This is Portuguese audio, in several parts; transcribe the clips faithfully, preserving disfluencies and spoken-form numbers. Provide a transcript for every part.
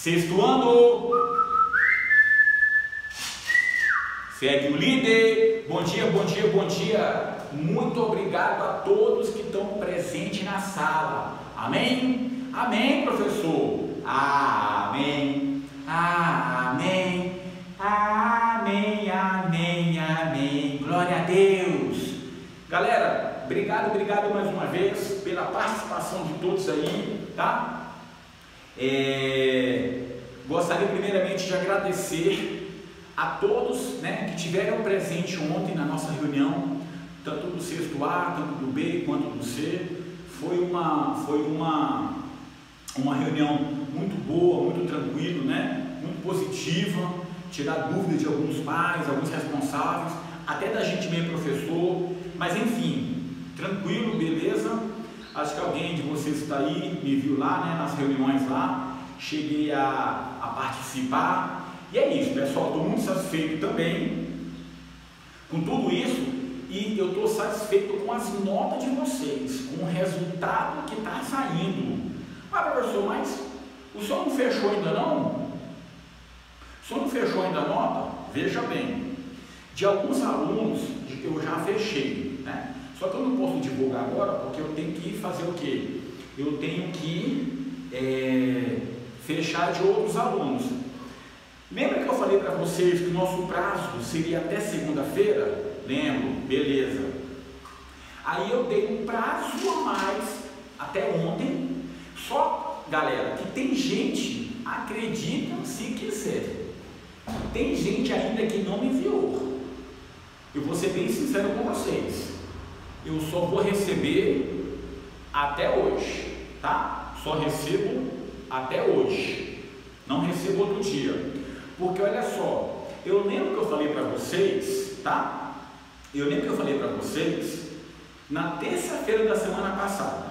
Sexto ano. Segue o líder. Bom dia, bom dia, bom dia. Muito obrigado a todos que estão presentes na sala. Amém? Amém, professor. Amém. Amém. Amém, amém, amém. Glória a Deus. Galera, obrigado, obrigado mais uma vez pela participação de todos aí, tá? É, gostaria primeiramente de agradecer a todos, né, que tiveram presente ontem na nossa reunião, tanto do sexto A, tanto do B quanto do C. Foi uma, foi uma, uma reunião muito boa, muito tranquila, né, muito positiva, tirar dúvidas de alguns pais, alguns responsáveis, até da gente mesmo, professor, mas enfim, tranquilo, beleza? Acho que alguém de vocês está aí, me viu lá, né, nas reuniões lá, cheguei a, a participar, e é isso, pessoal, estou muito satisfeito também com tudo isso, e eu estou satisfeito com as notas de vocês, com o resultado que está saindo. Ah, professor, mas o senhor não fechou ainda não? O senhor não fechou ainda a nota? Veja bem, de alguns alunos eu já fechei, né? Só que eu não posso divulgar agora, porque eu tenho que fazer o quê? Eu tenho que é, fechar de outros alunos. Lembra que eu falei para vocês que o nosso prazo seria até segunda-feira? Lembro, beleza. Aí eu dei um prazo a mais até ontem. Só, galera, que tem gente, acredita se quiser, tem gente ainda que não me enviou. Eu vou ser bem sincero com vocês. Eu só vou receber até hoje, tá? Só recebo até hoje, não recebo outro dia, porque olha só, eu lembro que eu falei para vocês, tá? Eu lembro que eu falei para vocês na terça-feira da semana passada,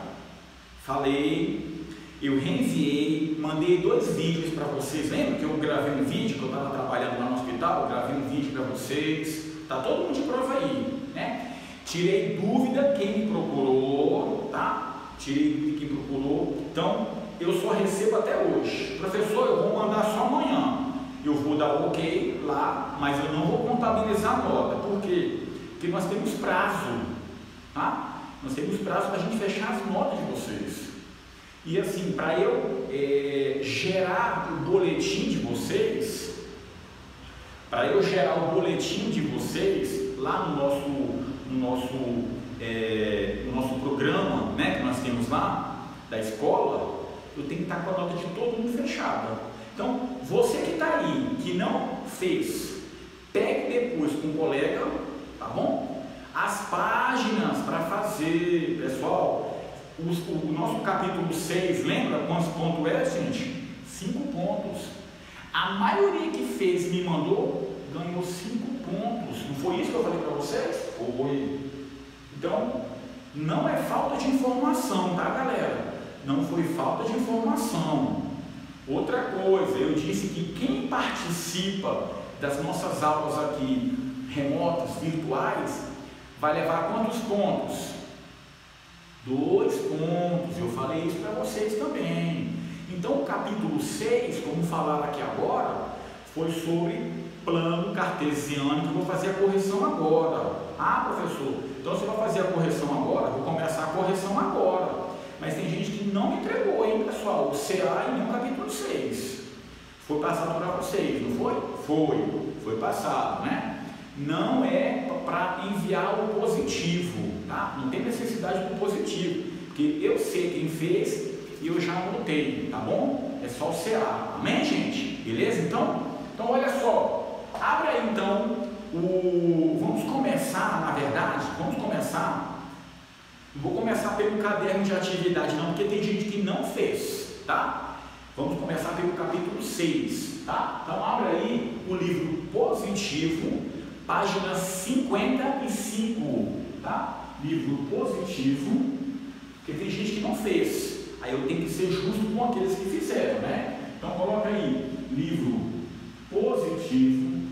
falei, eu reenviei, mandei dois vídeos para vocês. Lembra que eu gravei um vídeo que eu estava trabalhando lá no hospital? Eu gravei um vídeo para vocês, tá todo mundo de prova aí, né? Tirei dúvida quem me procurou, tá? Tirei dúvida quem procurou. Então, eu só recebo até hoje. Professor, eu vou mandar só amanhã. Eu vou dar o ok lá, mas eu não vou contabilizar a nota. Por quê? Porque nós temos prazo, tá? Nós temos prazo para a gente fechar as notas de vocês. E assim, para eu é, gerar o boletim de vocês, para eu gerar o boletim de vocês lá no nosso, no nosso, é, no nosso programa, né, que nós temos lá, da escola, eu tenho que estar com a nota de todo mundo fechada. Então, você que está aí, que não fez, pegue depois com o colega, tá bom? As páginas para fazer, pessoal. Os, o, o nosso capítulo seis, lembra quantos pontos é, gente? Cinco pontos. A maioria que fez me mandou, ganhou cinco pontos. Não foi isso que eu falei para vocês? Foi. Então, não é falta de informação, tá, galera? Não foi falta de informação. Outra coisa, eu disse que quem participa das nossas aulas aqui, remotas, virtuais, vai levar quantos pontos? Dois pontos. Eu falei isso para vocês também. Então, o capítulo seis, como falaram aqui agora, foi sobre plano cartesiano, que eu vou fazer a correção agora. Ah, professor, então você vai fazer a correção agora? Vou começar a correção agora. Mas tem gente que não me entregou, hein, pessoal? O C A em nenhum capítulo seis. Foi passado para vocês, não foi? Foi. Foi passado, né? Não é para enviar o positivo, tá? Não tem necessidade do positivo, porque eu sei quem fez e eu já anotei, tá bom? É só o C A, amém, gente? Beleza? Então, então olha só, abre aí então o... Vamos começar, na verdade, vamos começar. Não vou começar pelo caderno de atividade não, porque tem gente que não fez, tá? Vamos começar pelo capítulo seis, tá? Então abre aí o livro Positivo, página cinquenta e cinco, tá? Livro Positivo, porque tem gente que não fez, aí eu tenho que ser justo com aqueles que fizeram, né? Então coloca aí, livro Positivo,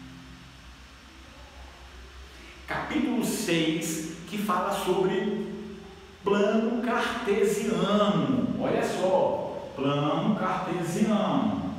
capítulo seis, que fala sobre plano cartesiano. Olha só, plano cartesiano.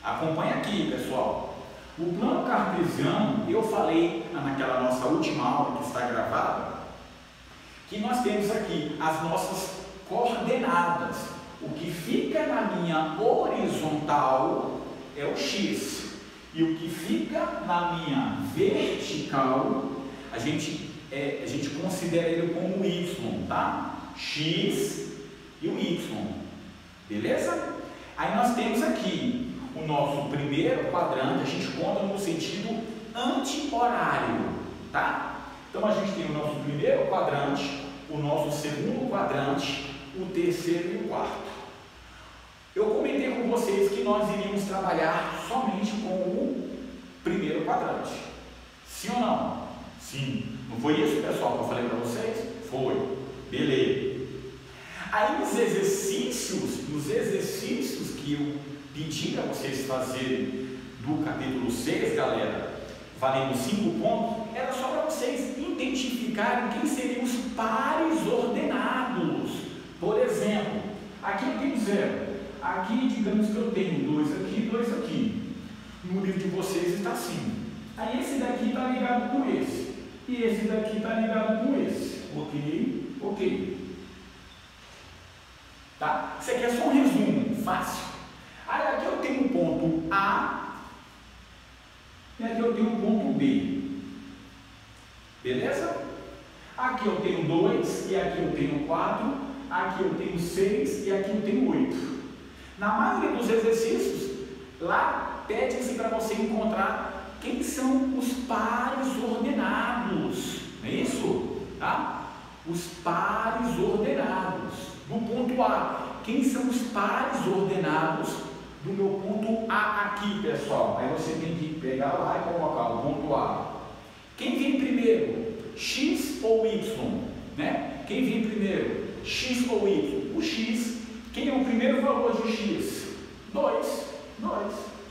Acompanha aqui, pessoal. O plano cartesiano, eu falei naquela nossa última aula que está gravada, que nós temos aqui as nossas coordenadas. O que fica na linha horizontal é o x, e o que fica na linha vertical, a gente, é, a gente considera ele como y, tá? X e o y, beleza? Aí nós temos aqui o nosso primeiro quadrante, a gente conta no sentido anti-horário, tá? Então a gente tem o nosso primeiro quadrante, o nosso segundo quadrante, o terceiro e o quarto. Eu comentei com vocês que nós iríamos trabalhar somente com o primeiro quadrante. Sim ou não? Sim. Não foi isso, pessoal, que eu falei para vocês? Foi. Beleza. Aí nos exercícios, nos exercícios que eu pedi para vocês fazerem do capítulo seis, galera, valendo cinco pontos, era só para vocês identificarem quem seriam os pares ordenados. Por exemplo, aqui eu tenho zero, aqui digamos que eu tenho dois aqui e dois aqui. No livro de vocês está assim. Aí esse daqui está ligado com esse, e esse daqui está ligado com esse. Ok? Ok. Tá? Isso aqui é só um resumo, fácil. Aí aqui eu tenho um ponto A, e aqui eu tenho um ponto B. Beleza? Aqui eu tenho dois, e aqui eu tenho quatro, aqui eu tenho seis, e aqui eu tenho oito. Na maioria dos exercícios, lá pede-se para você encontrar quem são os pares ordenados. Não é isso? Tá? Os pares ordenados. Do ponto A, quem são os pares ordenados do meu ponto A aqui, pessoal? Aí você tem que pegar lá e colocar o ponto A. Quem vem primeiro? X ou Y? Né? Quem vem primeiro? X ou Y? O X. Quem é o primeiro valor de X? dois. dois.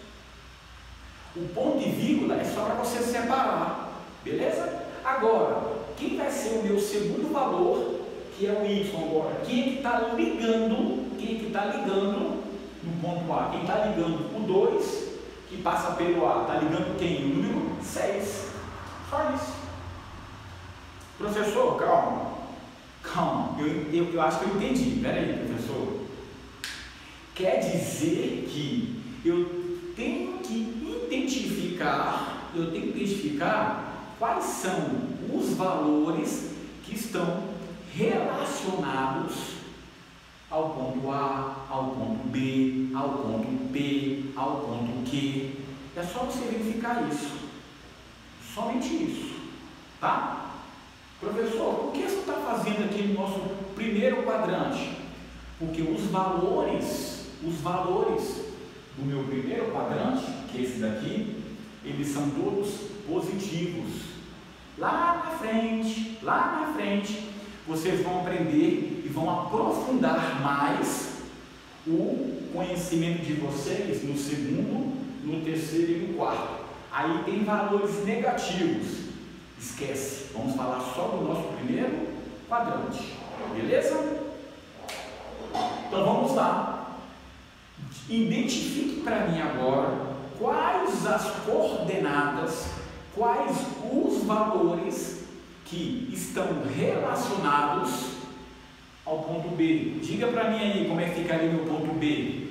O ponto e vírgula é só para você separar. Beleza? Agora, quem vai ser o meu segundo valor, que é o Y agora? Quem é que está ligando? Quem é que está ligando no ponto A? Quem está ligando o dois, que passa pelo A, está ligando quem? O número seis. Só isso. Professor, calma. Calma, eu, eu, eu acho que eu entendi. Espera aí, professor. Quer dizer que eu tenho que identificar, eu tenho que identificar quais são os valores que estão relacionados ao ponto A, ao ponto B, ao ponto P, ao ponto Q. É só você verificar isso. Somente isso. Tá? Professor, o que você está fazendo aqui no nosso primeiro quadrante? Porque os valores, os valores do meu primeiro quadrante, que é esse daqui, eles são todos positivos. Lá na frente, lá na frente, vocês vão aprender e vão aprofundar mais o conhecimento de vocês no segundo, no terceiro e no quarto. Aí tem valores negativos. Esquece, vamos falar só do nosso primeiro quadrante. Beleza? Então vamos lá. Identifique para mim agora quais as coordenadas, quais os valores que estão relacionados ao ponto B. Diga para mim aí como é que ficaria meu ponto B.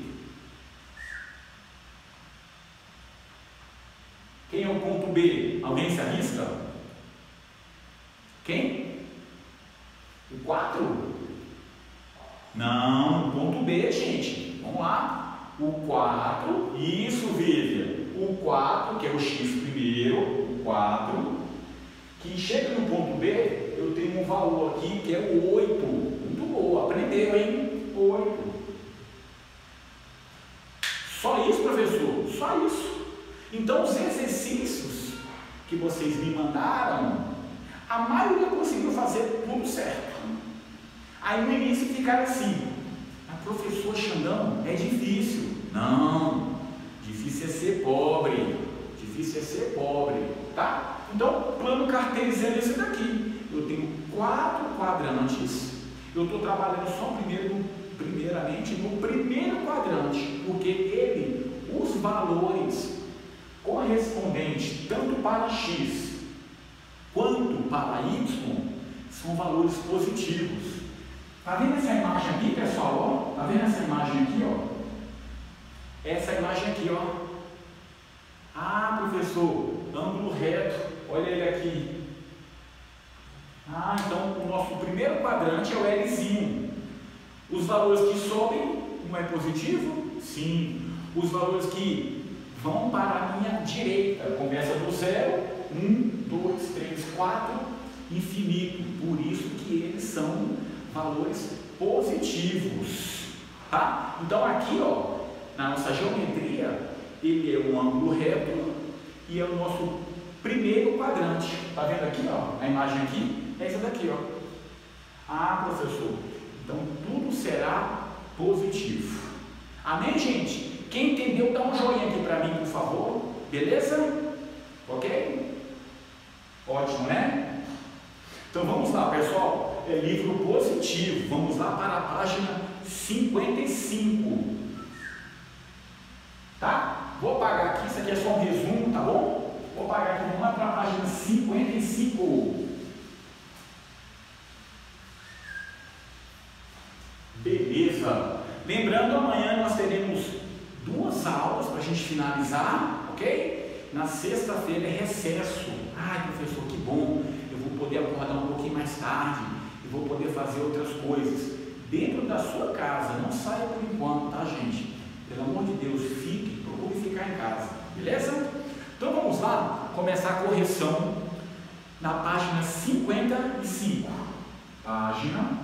Quem é o ponto B? Alguém se arrisca? Quem? O quatro? Não, o ponto B, gente. Vamos lá. O quatro, isso, Vivian. O quatro, que é o X primeiro, o quatro, que chega no ponto B, eu tenho um valor aqui que é o oito. Muito boa, aprendeu, hein? oito. Só isso, professor? Só isso. Então, os exercícios que vocês me mandaram, a maioria conseguiu fazer tudo certo. Aí no início ficaram assim: a professor Xandão, é difícil. Não, difícil é ser pobre. Difícil é ser pobre, tá? Então, plano cartesiano é esse daqui. Eu tenho quatro quadrantes. Eu estou trabalhando só primeiro, primeiramente no primeiro quadrante, porque ele, os valores valores correspondentes tanto para X quanto para Y são valores positivos. Está vendo essa imagem aqui, pessoal? Está vendo essa imagem aqui? Ó? Essa imagem aqui, ó. Ah, professor, ângulo reto, olha ele aqui. Ah, então o nosso primeiro quadrante é o Lzinho. Os valores que sobem, um é positivo? Sim. Os valores que vão para a minha direita, começa do zero, um, dois, três, quatro, infinito. Por isso que eles são valores positivos. Tá? Então aqui, ó, na nossa geometria, ele é um ângulo reto e é o nosso primeiro quadrante. Está vendo aqui, ó? A imagem aqui é essa daqui, ó. Ah, professor, então tudo será positivo. Amém, gente? Quem entendeu, dá um joinha aqui para mim, por favor. Beleza? Ok? Ótimo, né? Então vamos lá, pessoal. É livro positivo. Vamos lá para a página cinquenta e cinco. Tá? Vou apagar aqui, isso aqui é só um resumo, tá bom? Vou apagar aqui, vamos lá para a página cinquenta e cinco. Beleza. Lembrando, amanhã nós teremos duas aulas para a gente finalizar, ok? Na sexta-feira é recesso. Ai, professor, que bom. Eu vou poder acordar um pouquinho mais tarde. Eu vou poder fazer outras coisas. Dentro da sua casa, não saia por enquanto, tá, gente? Pelo amor de Deus, fique, procure ficar em casa, beleza? Então vamos lá, começar a correção na página cinquenta e cinco. Página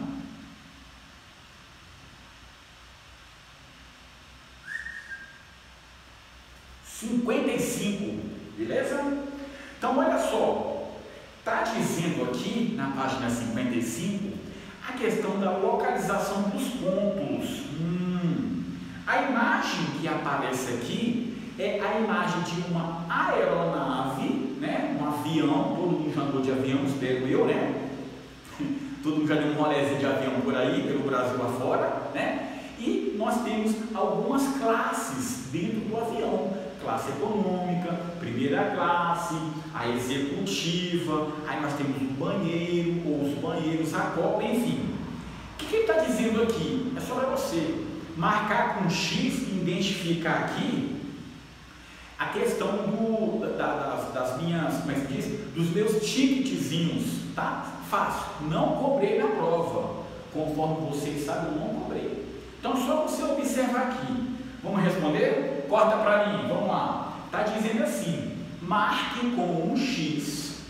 cinquenta e cinco, beleza? Então olha só, está dizendo aqui na página cinquenta e cinco a questão da localização dos pontos. Hum. A imagem que aparece aqui é a imagem de uma aeronave, né? Um avião, todo mundo já andou de avião, espero eu, né? Todo mundo já deu um rolezinho de avião por aí, pelo Brasil afora, né? E nós temos algumas classes dentro do avião. Classe econômica, primeira classe, a executiva, aí nós temos o banheiro, ou os banheiros a copa, enfim. O que, que ele está dizendo aqui? É só para você marcar com X e identificar aqui a questão do, da, das, das minhas, como é que diz? Dos meus ticketzinhos, tá? Fácil, não cobrei na prova, conforme vocês sabem, eu não cobrei. Então só você observar aqui. Vamos responder? Corta para mim, vamos lá. Está dizendo assim: marque com um X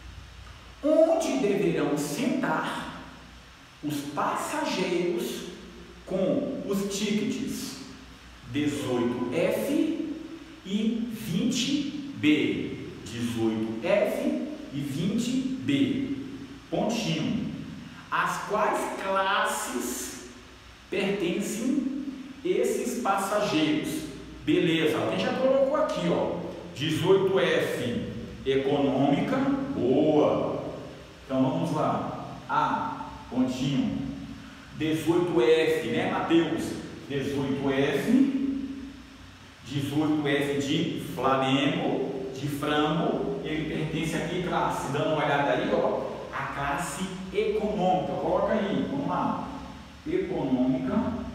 onde deverão sentar os passageiros com os tickets dezoito F e vinte B. dezoito F e vinte B. Pontinho. As quais classes pertencem esses passageiros? Beleza, alguém já colocou aqui, ó, dezoito F, econômica, boa. Então vamos lá, A, pontinho, dezoito F, né, Mateus? dezoito F, dezoito F de Flamengo, de frango, ele pertence a que classe? Dando uma olhada aí, ó, a classe econômica, coloca aí, vamos lá, econômica.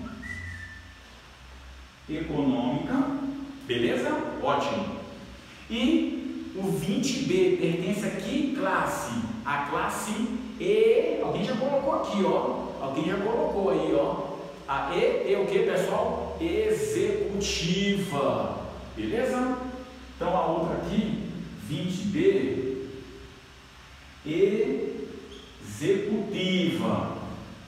Econômica, beleza? Ótimo. E o vinte B pertence a que classe? A classe E. Alguém já colocou aqui, ó. Alguém já colocou aí, ó. A E é o que, pessoal? Executiva. Beleza? Então a outra aqui, vinte B, executiva.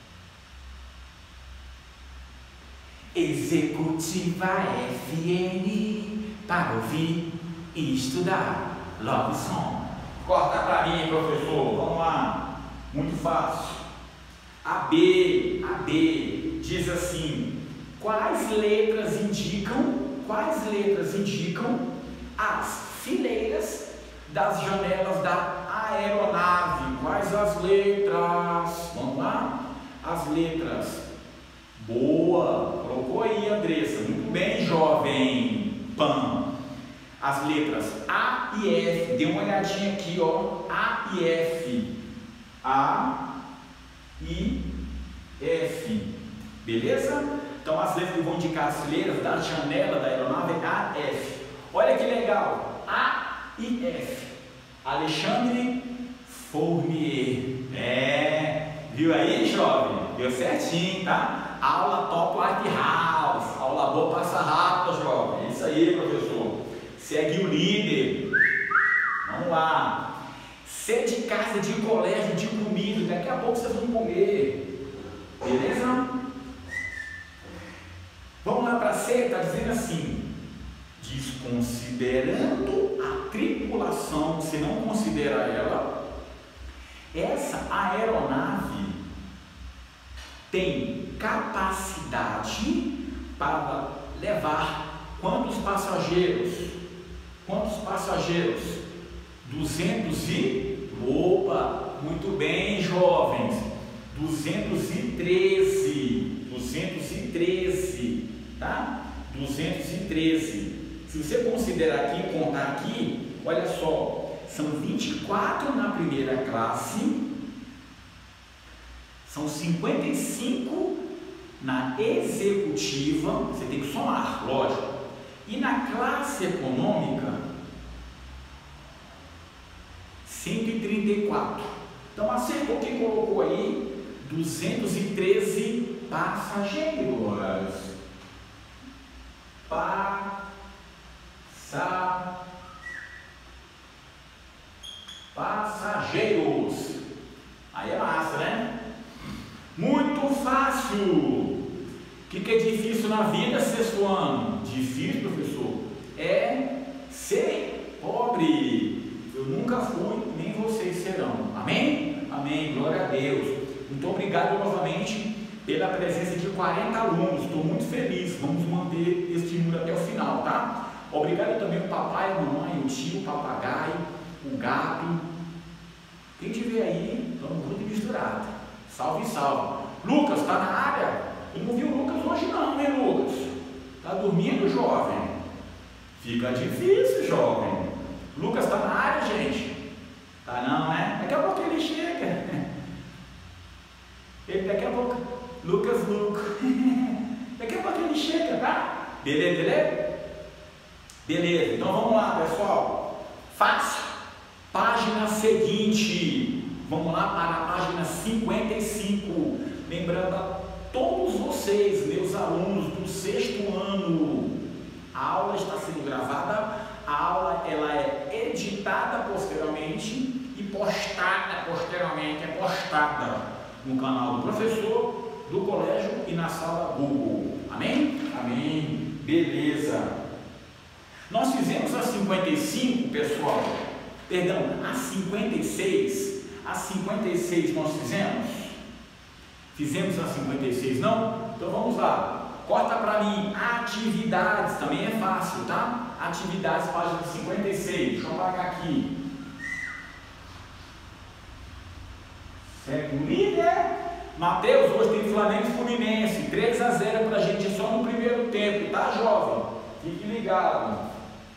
Executiva F N para ouvir e estudar Love Song. Corta para mim, professor. Vamos lá. Muito fácil. A B, a B diz assim: quais letras indicam, quais letras indicam as fileiras das janelas da aeronave? Quais as letras? Vamos lá. As letras. Boa, colocou aí, Andressa. Muito bem, jovem Pan. as letras A e F. Dê uma olhadinha aqui, ó, A e F. A e F. Beleza? Então as letras que vão indicar as fileiras da janela da aeronave é A e F. Olha que legal, A e F. Alexandre Fournier. É, viu aí, jovem? Deu certinho, tá? Aula Top White House. Aula boa, passa rápido, jovem. É isso aí, professor. Segue o líder. Vamos lá. C de casa, de colégio, de comida. Daqui a pouco vocês vão comer. Beleza? Vamos lá para C, está dizendo assim: desconsiderando a tripulação, você não considera ela, essa aeronave tem capacidade para levar quantos passageiros? Quantos passageiros? duzentos e... Opa, muito bem, jovens. duzentos e treze. duzentos e treze, tá? duzentos e treze. Se você considerar aqui, contar aqui, olha só, são vinte e quatro na primeira classe, são cinquenta e cinco na executiva, você tem que somar, lógico, e na classe econômica, cento e trinta e quatro. Então acertou quem colocou aí duzentos e treze passageiros. Passa, passageiros. Aí é massa, né? Muito fácil. O que, que é difícil na vida, sexto ano? Difícil, professor, é ser pobre. Eu nunca fui, nem vocês serão. Amém? Amém. Glória a Deus. Muito obrigado novamente pela presença de quarenta alunos. Estou muito feliz. Vamos manter este número até o final, tá? Obrigado também ao papai, a mamãe, o tio, o papagaio, o gato. Quem tiver aí, estamos muito misturados. Salve, salve. Lucas, está na área? Eu não vi o Lucas hoje não, hein, Lucas? Está dormindo, jovem? Fica difícil, jovem. Lucas está na área, gente? Tá não, né? Daqui a pouco ele chega. Ele, daqui a pouco, Lucas, Lucas. Daqui a pouco ele chega, tá? Beleza, beleza? Beleza, então vamos lá, pessoal. Fácil. Página seguinte. Vamos lá para a página cinquenta e cinco. Lembrando a todos vocês, meus alunos do sexto ano, a aula está sendo gravada. A aula ela é editada posteriormente e postada posteriormente, é postada no canal do professor, do colégio e na sala Google. Amém? Amém. Beleza. Nós fizemos a cinquenta e cinco, pessoal. Perdão, a cinquenta e seis. A cinquenta e seis nós fizemos? Fizemos a cinquenta e seis, não? Então vamos lá. Corta para mim, atividades, também é fácil, tá? Atividades, página cinquenta e seis, deixa eu apagar aqui. Segue o líder. Mateus, hoje tem Flamengo e Fluminense, três a zero para a gente só no primeiro tempo, tá, jovem? Fique ligado.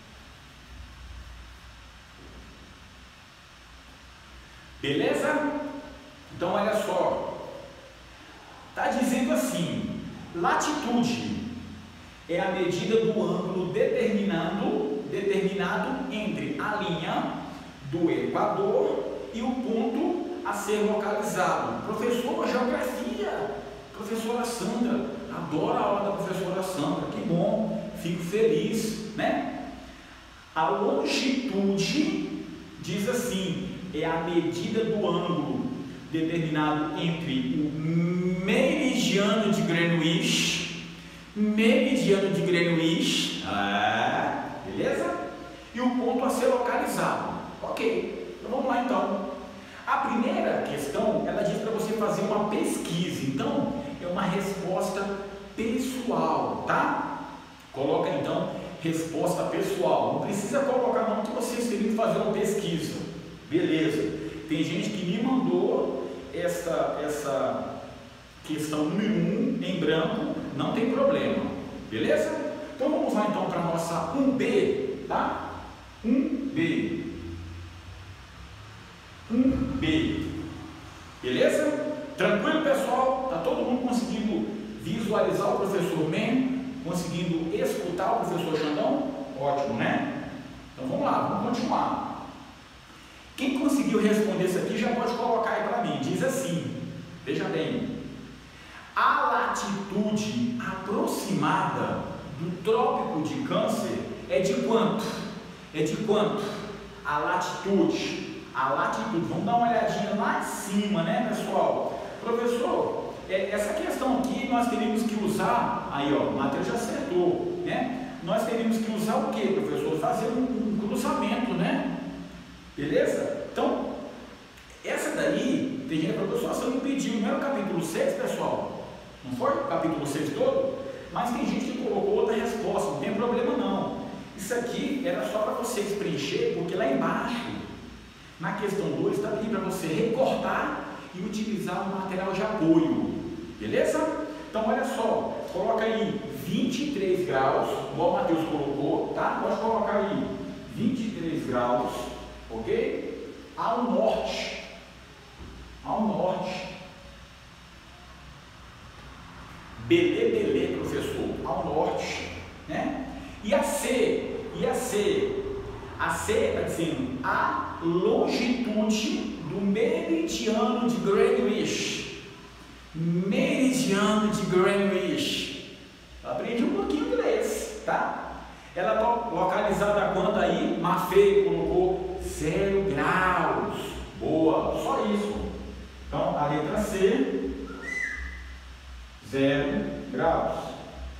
Beleza? Então olha só, tá dizendo assim: latitude é a medida do ângulo determinado, determinado entre a linha do Equador e o ponto a ser localizado. Professor, geografia, professora Sandra, adoro a aula da professora Sandra, que bom, fico feliz, né? A longitude diz assim, é a medida do ângulo determinado entre o meridiano de Greenwich, meridiano de Greenwich, ah, beleza? E o ponto a ser localizado. Ok, então vamos lá então. A primeira questão, ela diz para você fazer uma pesquisa, então é uma resposta pessoal, tá? Coloca então resposta pessoal, não precisa colocar não que vocês teriam que fazer uma pesquisa, beleza? Tem gente que me mandou essa, essa questão número um em branco, não tem problema, beleza? Então vamos lá então para a nossa um B, tá? B. um B. Beleza? Tranquilo, pessoal? Tá todo mundo conseguindo visualizar o professor Men? Conseguindo escutar o professor Xandão? Ótimo, né? Então vamos lá, vamos continuar. Quem conseguiu responder isso aqui já pode colocar aí para mim. Diz assim, veja bem. A latitude aproximada do trópico de Câncer é de quanto? É de quanto? A latitude. A latitude. Vamos dar uma olhadinha lá em cima, né, pessoal? Professor, essa questão aqui nós teríamos que usar, aí ó, o Matheus já acertou, né? Nós teríamos que usar o que, professor? Fazer um, um cruzamento, né? Beleza? Então, essa daí, tem gente que professor, você não pediu, não era o capítulo seis, pessoal? Não foi o capítulo seis todo? Mas tem gente que colocou outra resposta, não tem problema não. Isso aqui era só para vocês preencher, porque lá embaixo, na questão dois, está pedindo para você recortar e utilizar um material de apoio, beleza? Então olha só, coloca aí vinte e três graus, igual o Matheus colocou, tá? Pode colocar aí vinte e três graus, ok? Ao norte, ao norte, belê, belê, professor, ao norte, né? E a C, e a C, a C está dizendo a longitude do meridiano de Greenwich, meridiano de Greenwich. Eu aprendi um pouquinho inglês, tá? Ela está localizada a quanto aí? Mafê colocou zero graus. Boa, só isso. Então a letra C, zero graus.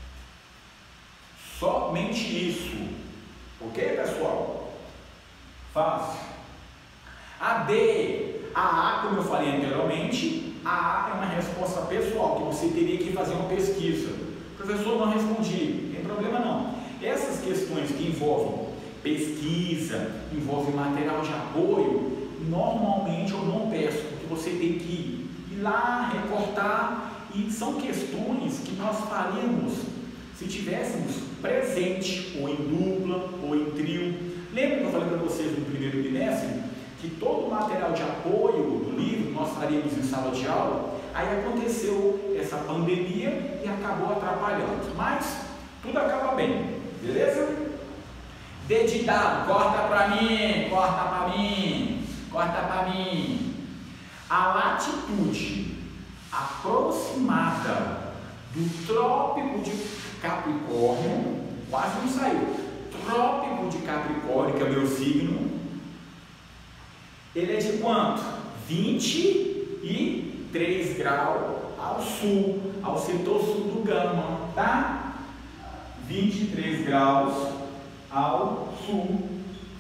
Somente isso. Ok, pessoal? Fácil. A D, a A, como eu falei anteriormente, a A é uma resposta pessoal, que você teria que fazer uma pesquisa. Professor, não respondi, não tem problema não. Essas questões que envolvem pesquisa, envolvem material de apoio, normalmente eu não peço, porque você tem que ir lá, recortar, e são questões que nós faríamos se tivéssemos presente, ou em dupla, ou em trio. Lembra que eu falei para vocês no primeiro bimestre, que todo o material de apoio do livro nós faríamos em sala de aula? Aí aconteceu essa pandemia e acabou atrapalhando, mas tudo acaba bem, beleza? D de dado, corta para mim, corta para mim, corta para mim. A latitude aproximada do trópico de Capricórnio, quase não saiu, trópico de Capricórnio, que é o meu signo, ele é de quanto? vinte e três graus ao sul, ao setor sul do Gama, tá? vinte e três graus ao sul.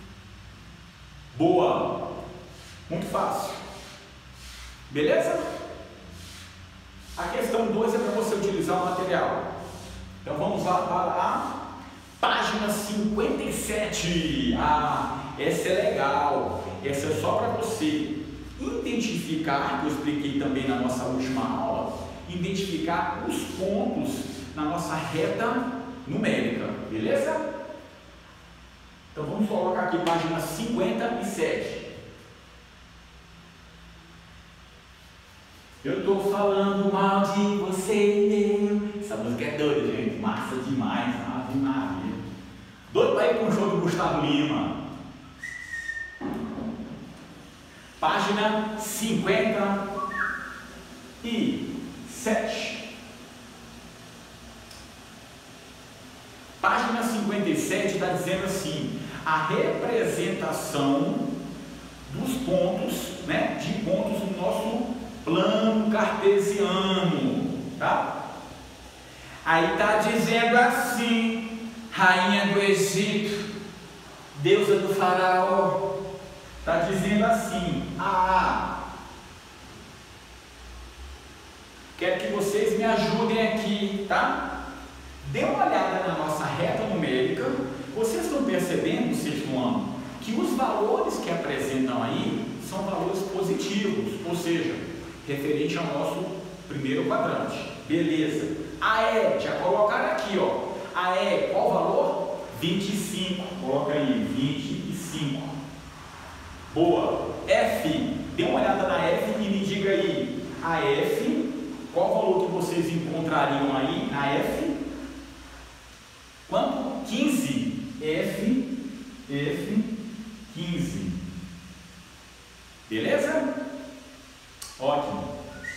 Boa! Muito fácil. Beleza? A questão dois é para você utilizar o material. Então vamos lá para a página cinquenta e sete. Ah, essa é legal. Essa é só para você identificar, que eu expliquei também na nossa última aula, identificar os pontos na nossa reta numérica, beleza? Então vamos colocar aqui página cinquenta e sete. Eu tô falando mal de você. Essa música é doida, gente. Massa demais. Ave Maria. Doido para ir com o show do Gustavo Lima. Página cinquenta e sete. Página cinquenta e sete está dizendo assim: a representação dos pontos, né, de pontos no nosso plano cartesiano, tá? Aí tá dizendo assim: rainha do Egito, deusa do faraó, tá dizendo assim: ah, quero que vocês me ajudem aqui, tá? Dê uma olhada na nossa reta numérica. Vocês estão percebendo, sexto ano, que os valores que apresentam aí são valores positivos, ou seja, referente ao nosso primeiro quadrante. Beleza. A E, já colocaram aqui, ó. A E, qual valor? vinte e cinco. Coloca aí, vinte e cinco. Boa. F. Dê uma olhada na F e me diga aí. A F, qual o valor que vocês encontrariam aí na F? Quanto? quinze. F, F, quinze. Beleza? Ótimo.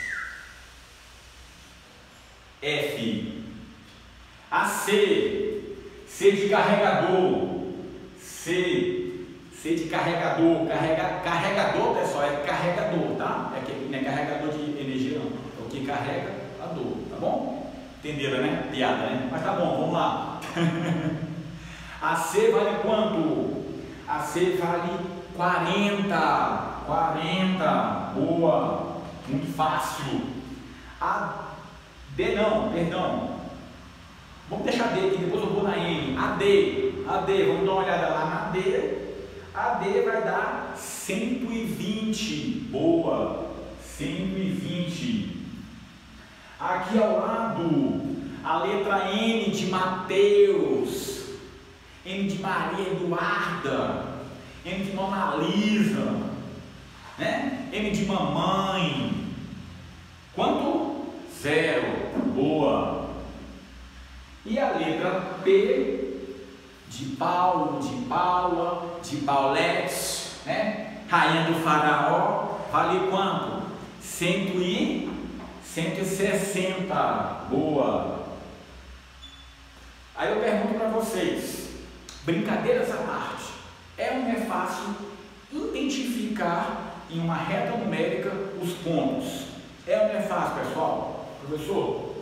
F. A C. C de carregador. C. C de carregador. Carrega, carregador, pessoal, é carregador, tá? É que não é carregador de energia, não. É o que carrega a dor, tá bom? Entenderam, né? Piada, né? Mas tá bom, vamos lá. A C vale quanto? A C vale quarenta. quarenta. Boa. Muito fácil. A D não, perdão. Vamos deixar a D aqui, depois eu vou na N. A D. A D, vamos dar uma olhada lá na D. A D vai dar cento e vinte. Boa. cento e vinte. Aqui ao lado, a letra M de Mateus. M de Maria Eduarda, M de Mona Lisa, né? M de mamãe. Quanto? Zero. Boa. E a letra P de Paulo, de Paula, de Paulette, né? Rainha do Faraó, vale quanto? Cento e cento e sessenta. Boa. Aí eu pergunto para vocês. Brincadeiras à parte, é ou não é fácil identificar em uma reta numérica os pontos? É ou não é fácil, pessoal? Professor?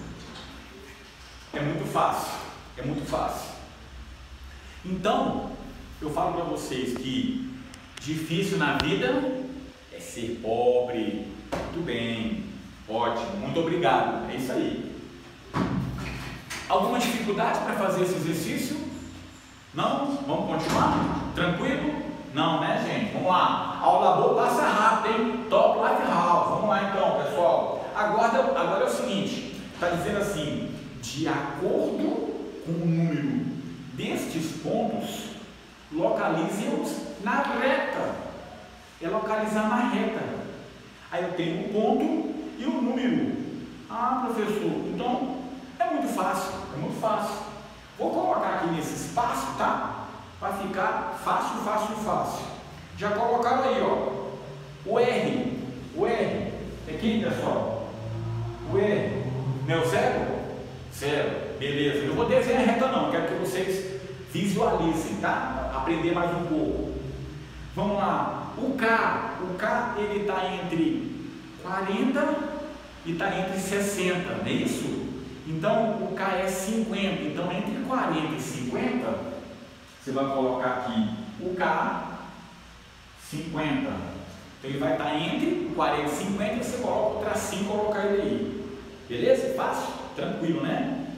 É muito fácil, é muito fácil. Então, eu falo para vocês que difícil na vida é ser pobre. Muito bem, ótimo, muito obrigado, é isso aí. Alguma dificuldade para fazer esse exercício? Não? Vamos continuar? Tranquilo? Não, né, gente? Vamos lá. Aula boa passa rápido, hein? Top Life House. Vamos lá então, pessoal. Agora, agora é o seguinte: está dizendo assim, de acordo com o número destes pontos, localize-os na reta. É localizar na reta. Aí eu tenho o ponto e o número. Ah, professor, então é muito fácil. É muito fácil. Vou colocar aqui nesse espaço, tá? Para ficar fácil, fácil, fácil. Já colocaram aí, ó. O R. O R. Aqui, pessoal. O R. Não é o zero? Zero. Beleza. Eu não vou desenhar reta, não. Quero que vocês visualizem, tá? Aprender mais um pouco. Vamos lá. O K. O K, ele está entre quarenta e está entre sessenta. Não é isso? Então, o K é cinquenta, então entre quarenta e cinquenta, você vai colocar aqui o K, cinquenta. Então, ele vai estar entre quarenta e cinquenta, você coloca o tracinho e coloca ele aí. Beleza? Fácil? Tranquilo, né?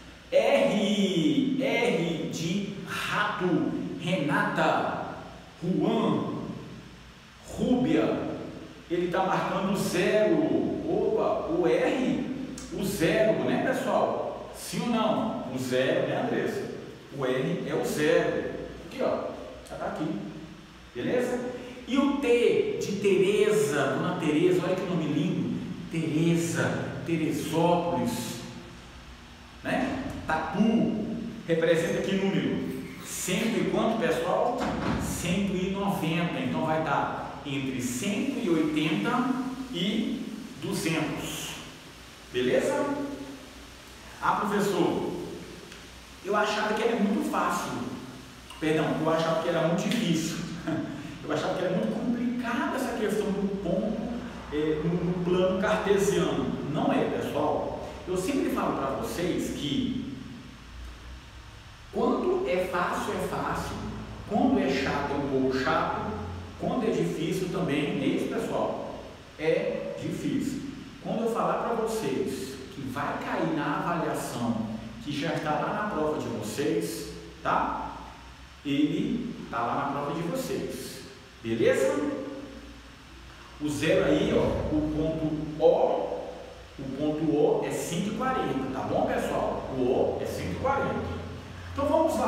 R, R de rato, Renata, Juan, Rúbia, ele está marcando zero. Opa, o R... O zero, né, pessoal? Sim ou não? O zero, né, Andressa? O R é o zero. Aqui, ó. Já tá aqui. Beleza? E o T de Tereza, Dona Tereza, olha que nome lindo. Tereza, Teresópolis, né? Tatu, representa que número? Cento e quanto, pessoal? cento e noventa. Então vai dar entre cento e oitenta e duzentos. Beleza? Ah, professor, eu achava que era muito fácil. Perdão, eu achava que era muito difícil. Eu achava que era muito complicada essa questão do ponto é, no, no plano cartesiano. Não é, pessoal. Eu sempre falo para vocês que quando é fácil, é fácil. Quando é chato, é um pouco chato. Quando é difícil também, é isso, pessoal. É difícil. Quando eu falar para vocês que vai cair na avaliação, que já está lá na prova de vocês, tá? Ele está lá na prova de vocês. Beleza? O zero aí, ó, o ponto O, o ponto O é cento e quarenta, tá bom, pessoal? O O é cento e quarenta. Então vamos lá.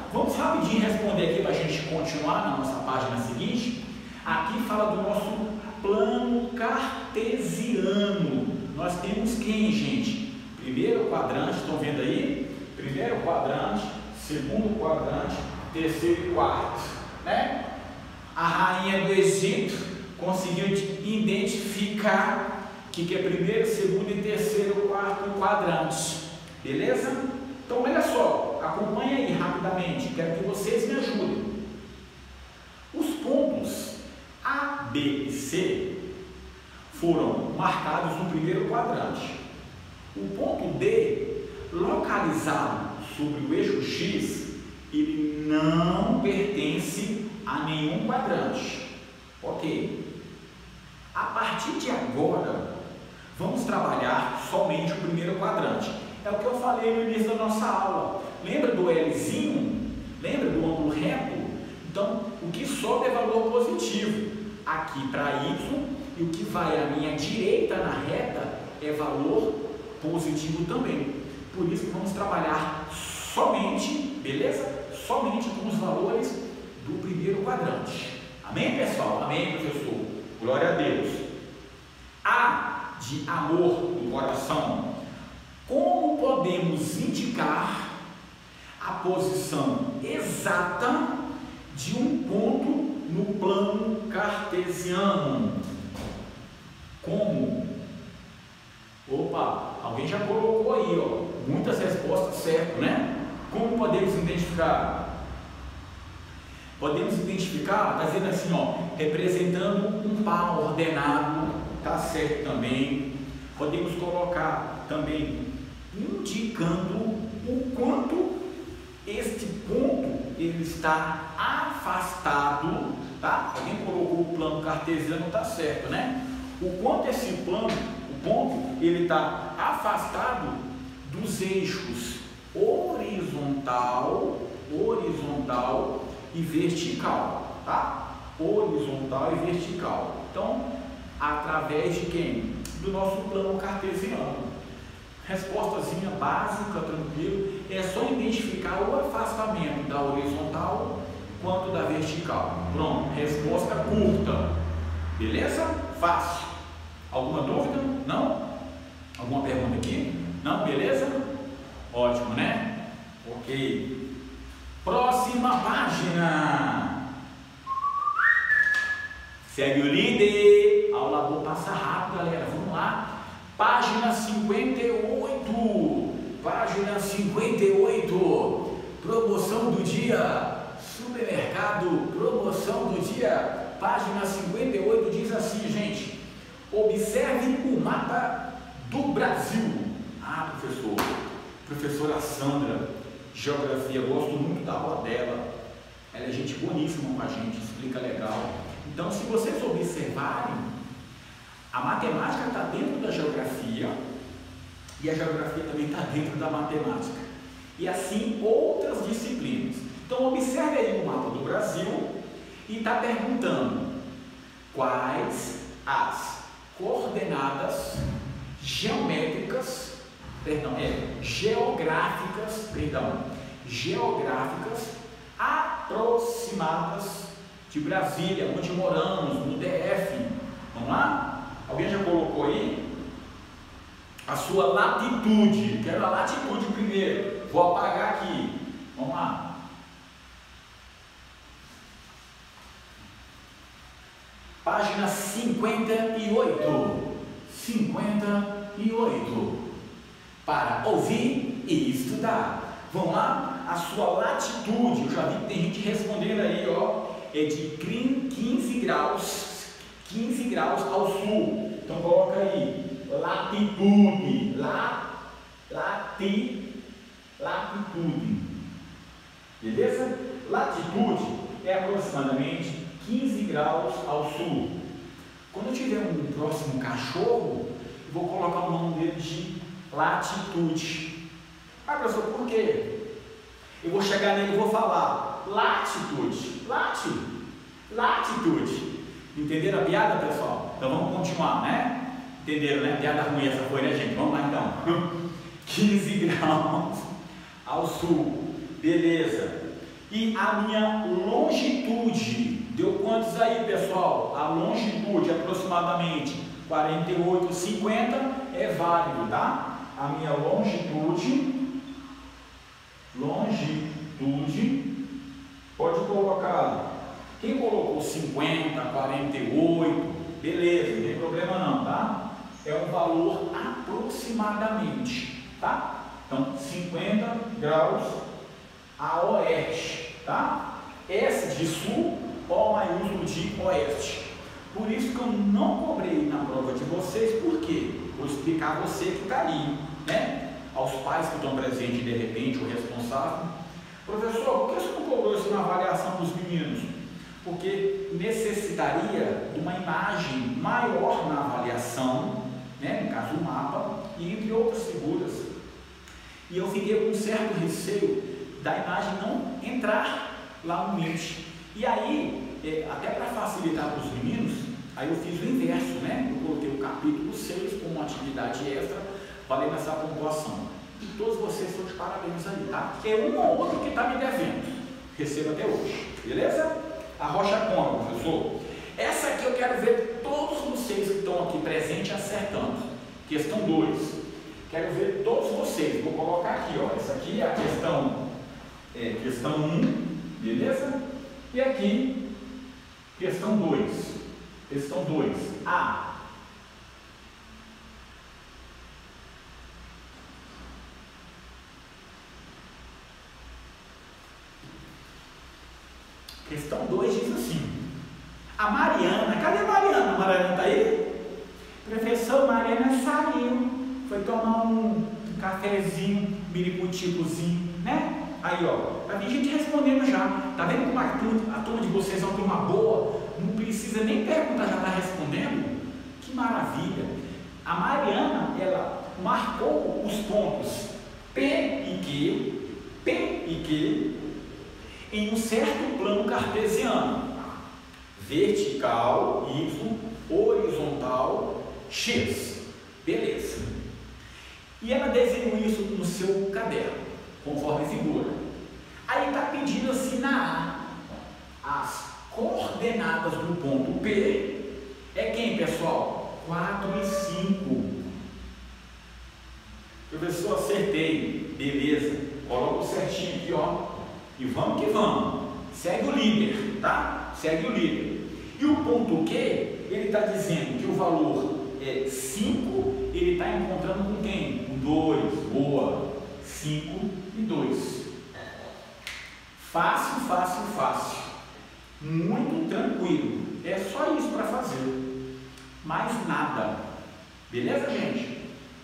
vamos rapidinho responder aqui para a gente continuar na nossa página seguinte. Aqui fala do nosso plano cartesiano. Nós temos quem, gente? Primeiro quadrante, estão vendo aí? Primeiro quadrante, segundo quadrante, terceiro e quarto, né? A rainha do Egito conseguiu identificar o que, que é primeiro, segundo e terceiro, quarto quadrante, beleza? Então olha só, acompanha aí rapidamente, quero que vocês me ajudem. Os pontos A, B e C foram marcados no primeiro quadrante. O ponto D, localizado sobre o eixo X, ele não pertence a nenhum quadrante. Ok. A partir de agora, vamos trabalhar somente o primeiro quadrante. É o que eu falei no início da nossa aula. Lembra do Lzinho? Lembra do ângulo reto? Então, o que sobe é valor positivo. Aqui para Y, e o que vai à minha direita na reta é valor positivo também. Por isso que vamos trabalhar somente, beleza? Somente com os valores do primeiro quadrante. Amém, pessoal? Amém, professor? Glória a Deus. A de amor do coração. Como podemos indicar a posição exata de um ponto no plano cartesiano? Como? Opa, alguém já colocou aí, ó, muitas respostas certas, né? Como podemos identificar? Podemos identificar, está dizendo assim, ó, representando um par ordenado, tá certo também. Podemos colocar também indicando o quanto este ponto ele está afastado, tá? Alguém colocou o plano cartesiano, tá certo, né? O quanto esse plano, o ponto, ele está afastado dos eixos horizontal, horizontal e vertical, tá? Horizontal e vertical. Então, através de quem? Do nosso plano cartesiano. Respostazinha básica, tranquilo. É só identificar o afastamento da horizontal quanto da vertical. Pronto, resposta curta. Beleza? Fácil. Alguma dúvida? Não? Alguma pergunta aqui? Não? Beleza? Ótimo, né? Ok. Próxima página. Segue o líder. Aula vou passar rápido, galera. Vamos lá. Página cinquenta e oito. Página cinquenta e oito. Promoção do dia. Supermercado. Promoção do dia. Página cinquenta e oito diz assim, gente. Observe o mapa do Brasil. Ah, professor. Professora Sandra. Geografia, gosto muito da aula dela. Ela é gente boníssima com a gente, explica legal. Então, se vocês observarem, a matemática está dentro da geografia e a geografia também está dentro da matemática. E assim outras disciplinas. Então, observe aí o mapa do Brasil e está perguntando quais as coordenadas geométricas, perdão, é, geográficas, perdão, geográficas aproximadas de Brasília, onde moramos, no D F. Vamos lá? Alguém já colocou aí? A sua latitude. Quero a latitude primeiro. Vou apagar aqui. Vamos lá. Página cinquenta e oito. cinquenta e oito. Para ouvir e estudar. Vamos lá? A sua latitude. Eu já vi que tem gente respondendo aí, ó. É de quinze graus. quinze graus ao sul. Então coloca aí. Latitude. La, lati, latitude. Beleza? Latitude é aproximadamente quinze graus ao sul. Quando eu tiver um próximo cachorro, eu vou colocar o nome dele de latitude. Ah, professor, por quê? Eu vou chegar nele e vou falar latitude, lati, latitude. Entenderam a piada, pessoal? Então vamos continuar, né? Entenderam, né? Piada ruim essa foi, né, gente? Vamos lá então. quinze graus ao sul. Beleza. E a minha longitude, deu quantos aí, pessoal? A longitude, aproximadamente quarenta e oito, cinquenta, é válido, tá? A minha longitude, longitude, pode colocar, quem colocou cinquenta, quarenta e oito, beleza, não tem problema não, tá? É um valor aproximadamente, tá? Então, cinquenta graus a oeste, tá? S de sul, O maiúsculo de oeste. Por isso que eu não cobrei na prova de vocês, por quê? Vou explicar a você que está aí, né? Aos pais que estão presentes de repente, o responsável. Professor, por que você não cobrou isso na avaliação dos meninos? Porque necessitaria de uma imagem maior na avaliação, né? No caso o mapa, e entre outras figuras. E eu fiquei com um certo receio da imagem não entrar lá no Mint. E aí, é, até para facilitar para os meninos, aí eu fiz o inverso, né? Eu coloquei o capítulo seis como uma atividade extra, valendo essa pontuação. E todos vocês estão de parabéns aí, tá? É um ou outro que está me devendo. Recebo até hoje, beleza? A rocha conta, professor. Essa aqui eu quero ver todos vocês que estão aqui presentes acertando. Questão dois. Quero ver todos vocês. Vou colocar aqui, ó. Essa aqui é a questão, é, questão um, beleza? E aqui, questão dois. Questão dois. A. Questão dois diz assim: a Mariana, cadê a Mariana? A Mariana está aí? Professor, Mariana saiu, foi tomar um, um cafezinho, biricuticozinho, né? Aí, ó, tá vendo gente respondendo já. Tá vendo como a turma, a turma de vocês é uma turma boa? Não precisa nem perguntar, já tá respondendo? Que maravilha! A Mariana, ela marcou os pontos P e Q, P e Q, em um certo plano cartesiano, vertical, Y, horizontal, X. Beleza. E ela desenhou isso no seu caderno, conforme figura. Aí está pedindo assim na A, as coordenadas do ponto P é quem, pessoal? quatro e cinco. Professor, acertei. Beleza. Coloca certinho aqui, ó. E vamos que vamos. Segue o líder, tá? Segue o líder. E o ponto Q, ele está dizendo que o valor é cinco, ele está encontrando com quem? Com dois. Boa. cinco e dois. Fácil, fácil, fácil. Muito tranquilo. É só isso para fazer. Mais nada. Beleza, gente?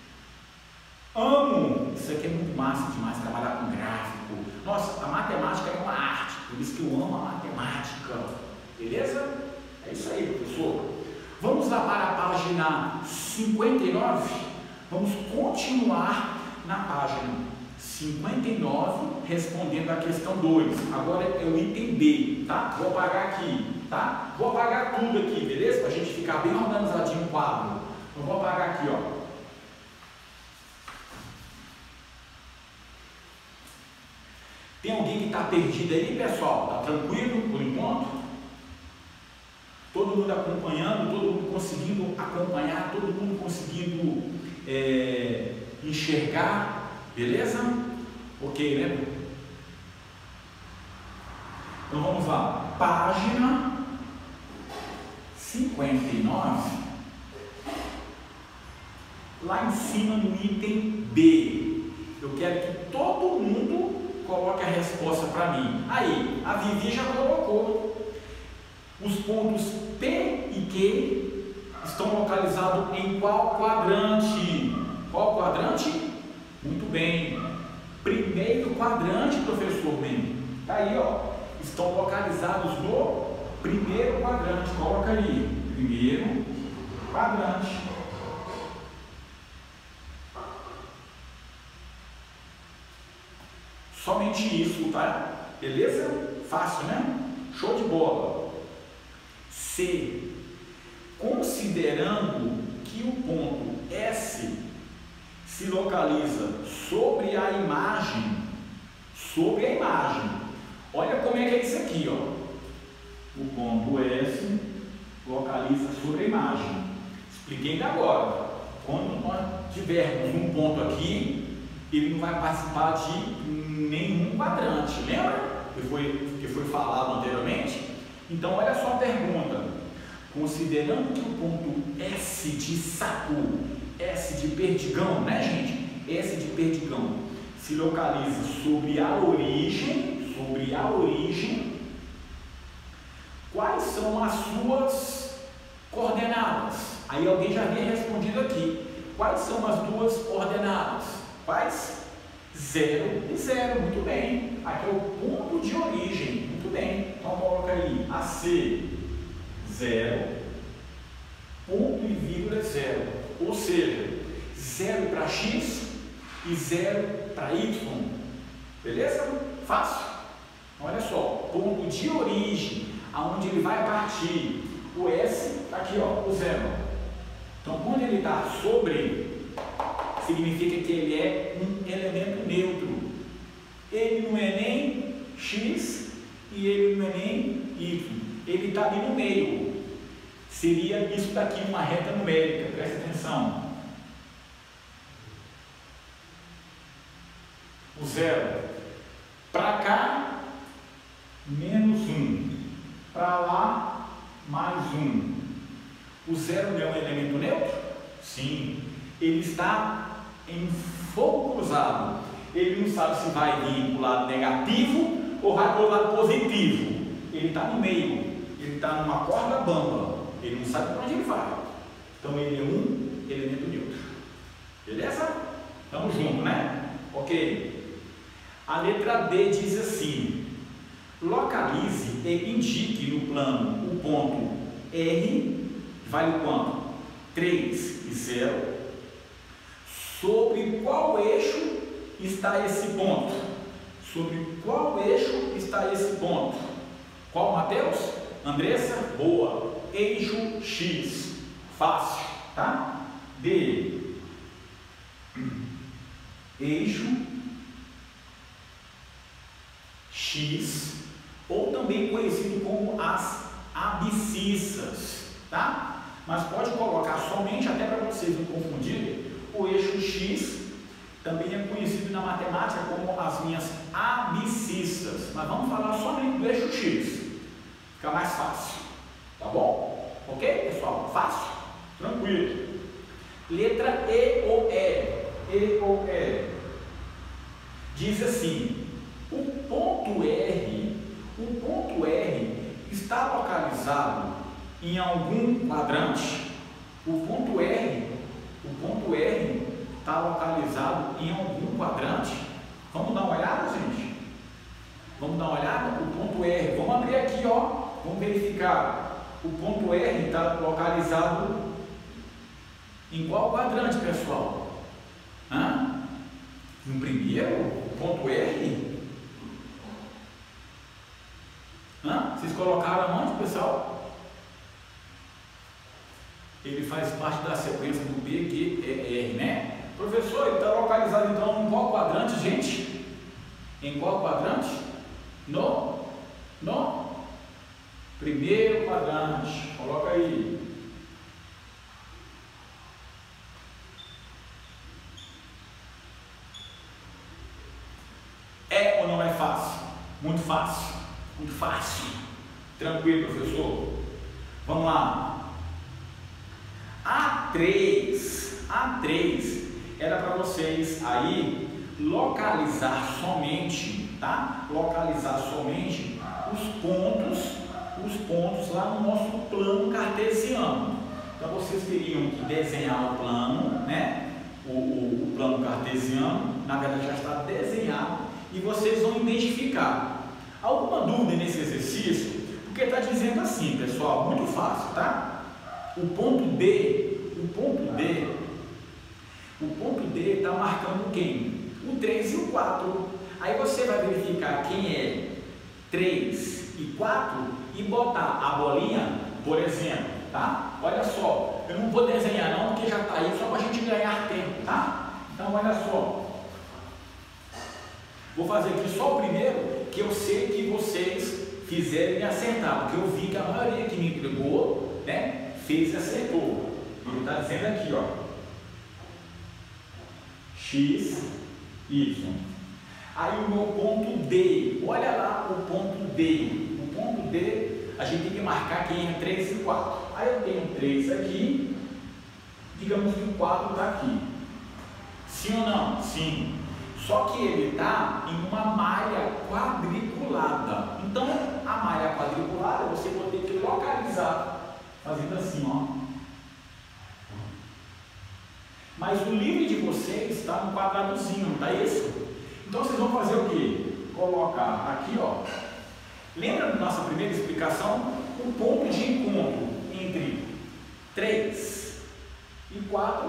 Amo. Isso aqui é muito massa demais, trabalhar com gráfico. Nossa, a matemática é uma arte, por isso que eu amo a matemática. Beleza? É isso aí, professor. Vamos lá para a página cinquenta e nove. Vamos continuar na página cinquenta e nove, respondendo a questão dois. Agora é o item B, tá? Vou apagar aqui, tá? Vou apagar tudo aqui, beleza? Para a gente ficar bem organizadinho o quadro. Eu vou apagar aqui, ó. Tem alguém que está perdido aí, pessoal? Está tranquilo por enquanto? Todo mundo acompanhando, todo mundo conseguindo acompanhar, todo mundo conseguindo é, enxergar, beleza? Ok, né? Então vamos lá, página cinquenta e nove, lá em cima do item B. Eu quero que todo mundo coloque a resposta para mim. Aí, a Vivi já colocou. Os pontos P e Q estão localizados em qual quadrante? Qual quadrante? Muito bem. Primeiro quadrante, professor Mendes. Está aí, ó. Estão localizados no primeiro quadrante. Coloca aí. Primeiro quadrante. Somente isso, tá? Beleza? Fácil, né? Show de bola. C. Considerando que o ponto S se localiza sobre a imagem, sobre a imagem, Olha como é que é isso aqui, ó. O ponto S localiza sobre a imagem. Expliquei ainda agora. Quando nós tivermos um ponto aqui, ele não vai participar de nenhum quadrante. Lembra que foi, que foi falado anteriormente? Então, olha só a pergunta. Considerando que o ponto S de sapo, S de perdigão, né, gente? S de perdigão se localiza sobre a origem, sobre a origem, quais são as suas coordenadas? Aí alguém já havia respondido aqui. Quais são as duas coordenadas? Quais? zero e zero, muito bem. Aqui é o ponto de origem, muito bem. Então coloca aí A C, zero, ponto e vírgula zero. Ou seja, zero para X e zero para Y. Beleza? Fácil? Olha só, ponto de origem, aonde ele vai partir. O S está aqui, ó, o zero. Então, quando ele está sobre, significa que ele é um elemento neutro. Ele não é nem X e ele não é nem Y. Ele está ali no meio. Seria isso daqui, uma reta numérica. Presta atenção. O zero. Para cá, menos um. Para lá, mais um. O zero não é um elemento neutro? Sim. Ele está em fogo cruzado. Ele não sabe se vai vir para o lado negativo ou vai para o lado positivo. Ele está no meio. Ele está numa corda bamba. Ele não sabe para onde ele vai. Então ele é um elemento neutro. Beleza? Estamos juntos, né? Ok. A letra D diz assim: localize e indique no plano o ponto R, vale quanto? três e zero. Sobre qual eixo está esse ponto? Sobre qual eixo está esse ponto? Qual, Matheus? Andressa? Boa. Eixo X. Fácil, tá? D. Eixo X, ou também conhecido como as abscissas, tá? Mas pode colocar somente, até para vocês não confundirem, o eixo X também é conhecido na matemática como as minhas abscissas. Mas vamos falar somente do eixo X, fica mais fácil, tá bom? Ok, pessoal? Fácil? Tranquilo. Letra E ou E. E ou E. Diz assim: o ponto R, o ponto R está localizado em algum quadrante. O ponto R, o ponto R está localizado em algum quadrante. Vamos dar uma olhada, gente? Vamos dar uma olhada? O ponto R, vamos abrir aqui, ó. Vamos verificar. O ponto R está localizado em qual quadrante, pessoal? Hã? No primeiro? Ponto R? Hã? Vocês colocaram onde, pessoal? Ele faz parte da sequência do B, Q, E, R, né? Professor, ele está localizado então em qual quadrante, gente? Em qual quadrante? No? No? Primeiro quadrante. Coloca aí. É ou não é fácil? Muito fácil. Muito fácil. Tranquilo, professor. Vamos lá. A três. A três era para vocês aí localizar somente, tá? Localizar somente os pontos, os pontos lá no nosso plano cartesiano. Então vocês teriam que desenhar o plano, né? O, o, o plano cartesiano, na verdade já está desenhado, e vocês vão identificar. Alguma dúvida nesse exercício? Porque está dizendo assim, pessoal, muito fácil, tá? O ponto D, o ponto D, o ponto D está marcando quem? O três e o quatro. Aí você vai verificar quem é três e quatro e botar a bolinha, por exemplo, tá? Olha só, eu não vou desenhar não, porque já está aí, só para a gente ganhar tempo, tá? Então, olha só. Vou fazer aqui só o primeiro, que eu sei que você fizeram e acertaram, porque eu vi que a maioria que me entregou, né, fez e acertou. Ele está dizendo aqui, ó, x, y. Aí o meu ponto D, olha lá o ponto D. O ponto D, a gente tem que marcar quem é três e quatro. Aí eu tenho três aqui, digamos que o quatro está aqui. Sim ou não? Sim. Só que ele está em uma malha quadriculada. Então, a malha quadriculada você vai ter que localizar, fazendo assim, ó. Mas o livre de vocês está no quadradozinho, não está isso? Então, vocês vão fazer o quê? Colocar aqui, ó. Lembra da nossa primeira explicação? O ponto de encontro entre três e quatro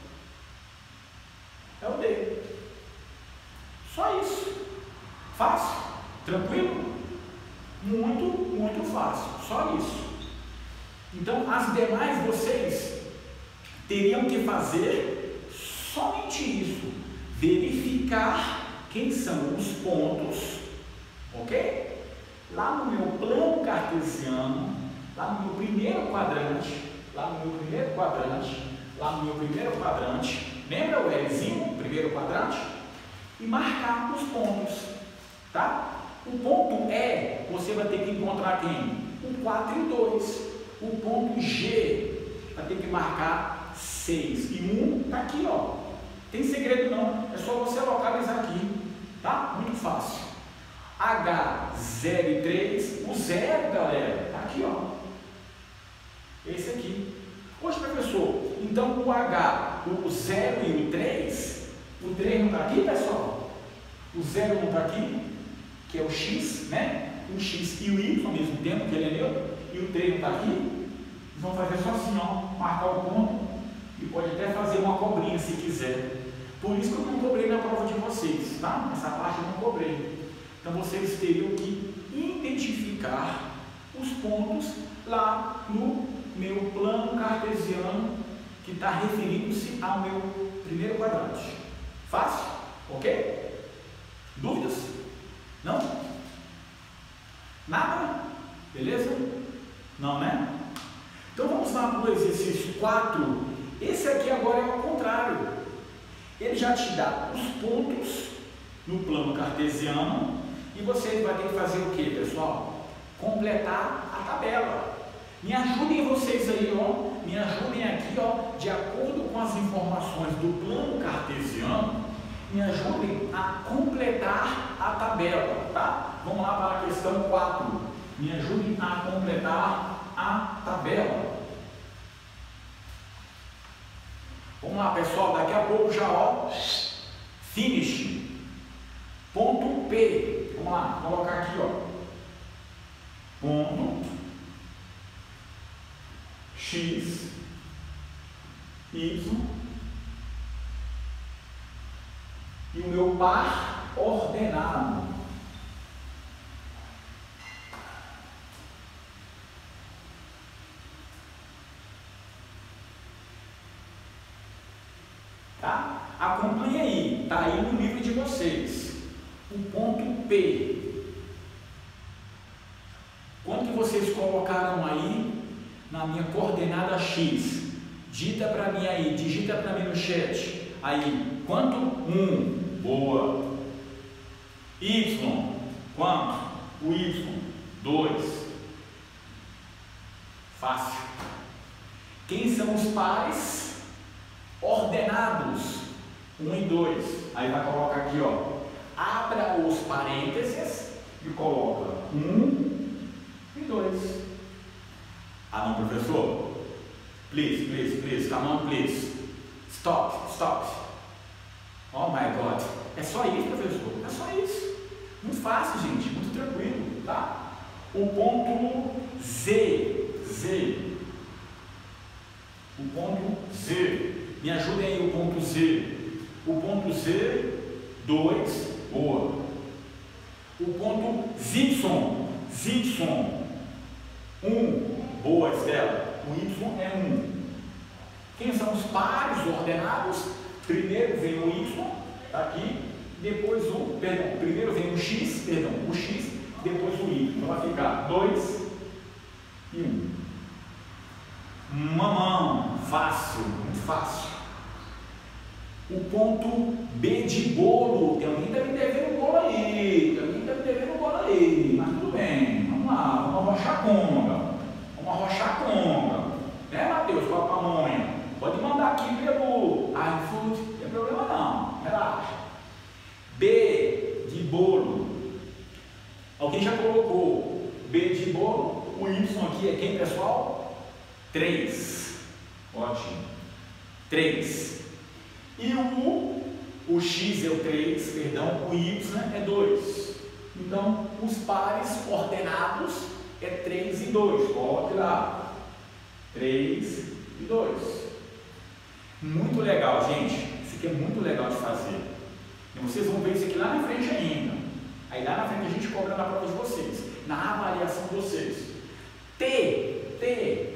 é o D. Só isso. Fácil? Tranquilo? Muito, muito fácil. Só isso. Então, as demais vocês teriam que fazer somente isso. Verificar quem são os pontos, ok? Lá no meu plano cartesiano, lá no meu primeiro quadrante, lá no meu primeiro quadrante, lá no meu primeiro quadrante, lembra o Lzinho, primeiro quadrante? E marcar os pontos, tá? O ponto E, você vai ter que encontrar quem? O quatro e o dois. O ponto G, vai ter que marcar seis. E um está aqui, ó. Tem segredo não, é só você localizar aqui, tá? Muito fácil. H zero e três, o zero, galera, tá aqui, ó. Esse aqui. Poxa, professor, então o H, o zero e o três, o três não está aqui, pessoal? O zero não está aqui, que é o X, né? O X e o Y ao mesmo tempo, que ele é neutro, e o três não está aqui. Eles vão fazer só assim, ó, marcar o ponto, e pode até fazer uma cobrinha se quiser. Por isso que eu não cobrei na prova de vocês, tá? Essa parte eu não cobrei. Então vocês teriam que identificar os pontos lá no meu plano cartesiano que está referindo-se ao meu primeiro quadrante. Fácil? Ok? Dúvidas? Não? Nada? Beleza? Não, né? Então vamos lá para o exercício quatro. Esse aqui agora é ao contrário. Ele já te dá os pontos no plano cartesiano e você vai ter que fazer o que, pessoal? Completar a tabela. Me ajudem vocês aí, ó. Me ajudem aqui, ó, de acordo com as informações do plano cartesiano, me ajudem a completar a tabela, tá? Vamos lá para a questão quatro. Me ajudem a completar a tabela. Vamos lá, pessoal, daqui a pouco já, ó, finish. Ponto P. Vamos lá, vou colocar aqui, ó. Ponto X, Y e o meu par ordenado. Tá? Acompanhe aí, tá aí no livro de vocês. O ponto P. Quanto que vocês colocaram aí na minha coordenada X? Dita para mim aí, digita para mim no chat. Aí, quanto? um. Boa. Y. Quanto? O Y. dois. Fácil. Quem são os pares ordenados? um e dois. Aí vai colocar aqui, ó. Abra os parênteses e coloca um e dois. Ah, não, professor? Please, please, please, come on, please. Stop, stop. Oh my God. É só isso, professor? É só isso. Muito fácil, gente. Muito tranquilo, tá? O ponto Z. Z. O ponto Z. Me ajudem aí o ponto Z. O ponto Z, dois. Boa. O ponto Y. Y. um. Boa, Estela. O Y é um. Quem são os pares ordenados? Primeiro vem o Y, tá aqui. Depois o, perdão, primeiro vem o X, perdão, o X, depois o Y. vai ficar dois e um. Mamão, fácil, muito fácil. O ponto B de bolo, tem alguém que está me devendo bolo aí, tem alguém que está me devendo bolo aí, mas tudo bem, vamos lá, vamos arrochar a conga, vamos arrochar a conga, né, Matheus, com a pamonha? Pode mandar aqui pelo iFood, não tem problema não, relaxa. B de bolo, alguém já colocou B de bolo, o Y aqui é quem, pessoal? três, ótimo, três. E o, o X é o três, perdão, o Y é dois. Então, os pares ordenados é três e dois. Coloque lá. três e dois. Muito legal, gente. Isso aqui é muito legal de fazer. E vocês vão ver isso aqui lá na frente ainda. Aí lá na frente a gente cobra na prova de vocês, na avaliação de vocês. T, T.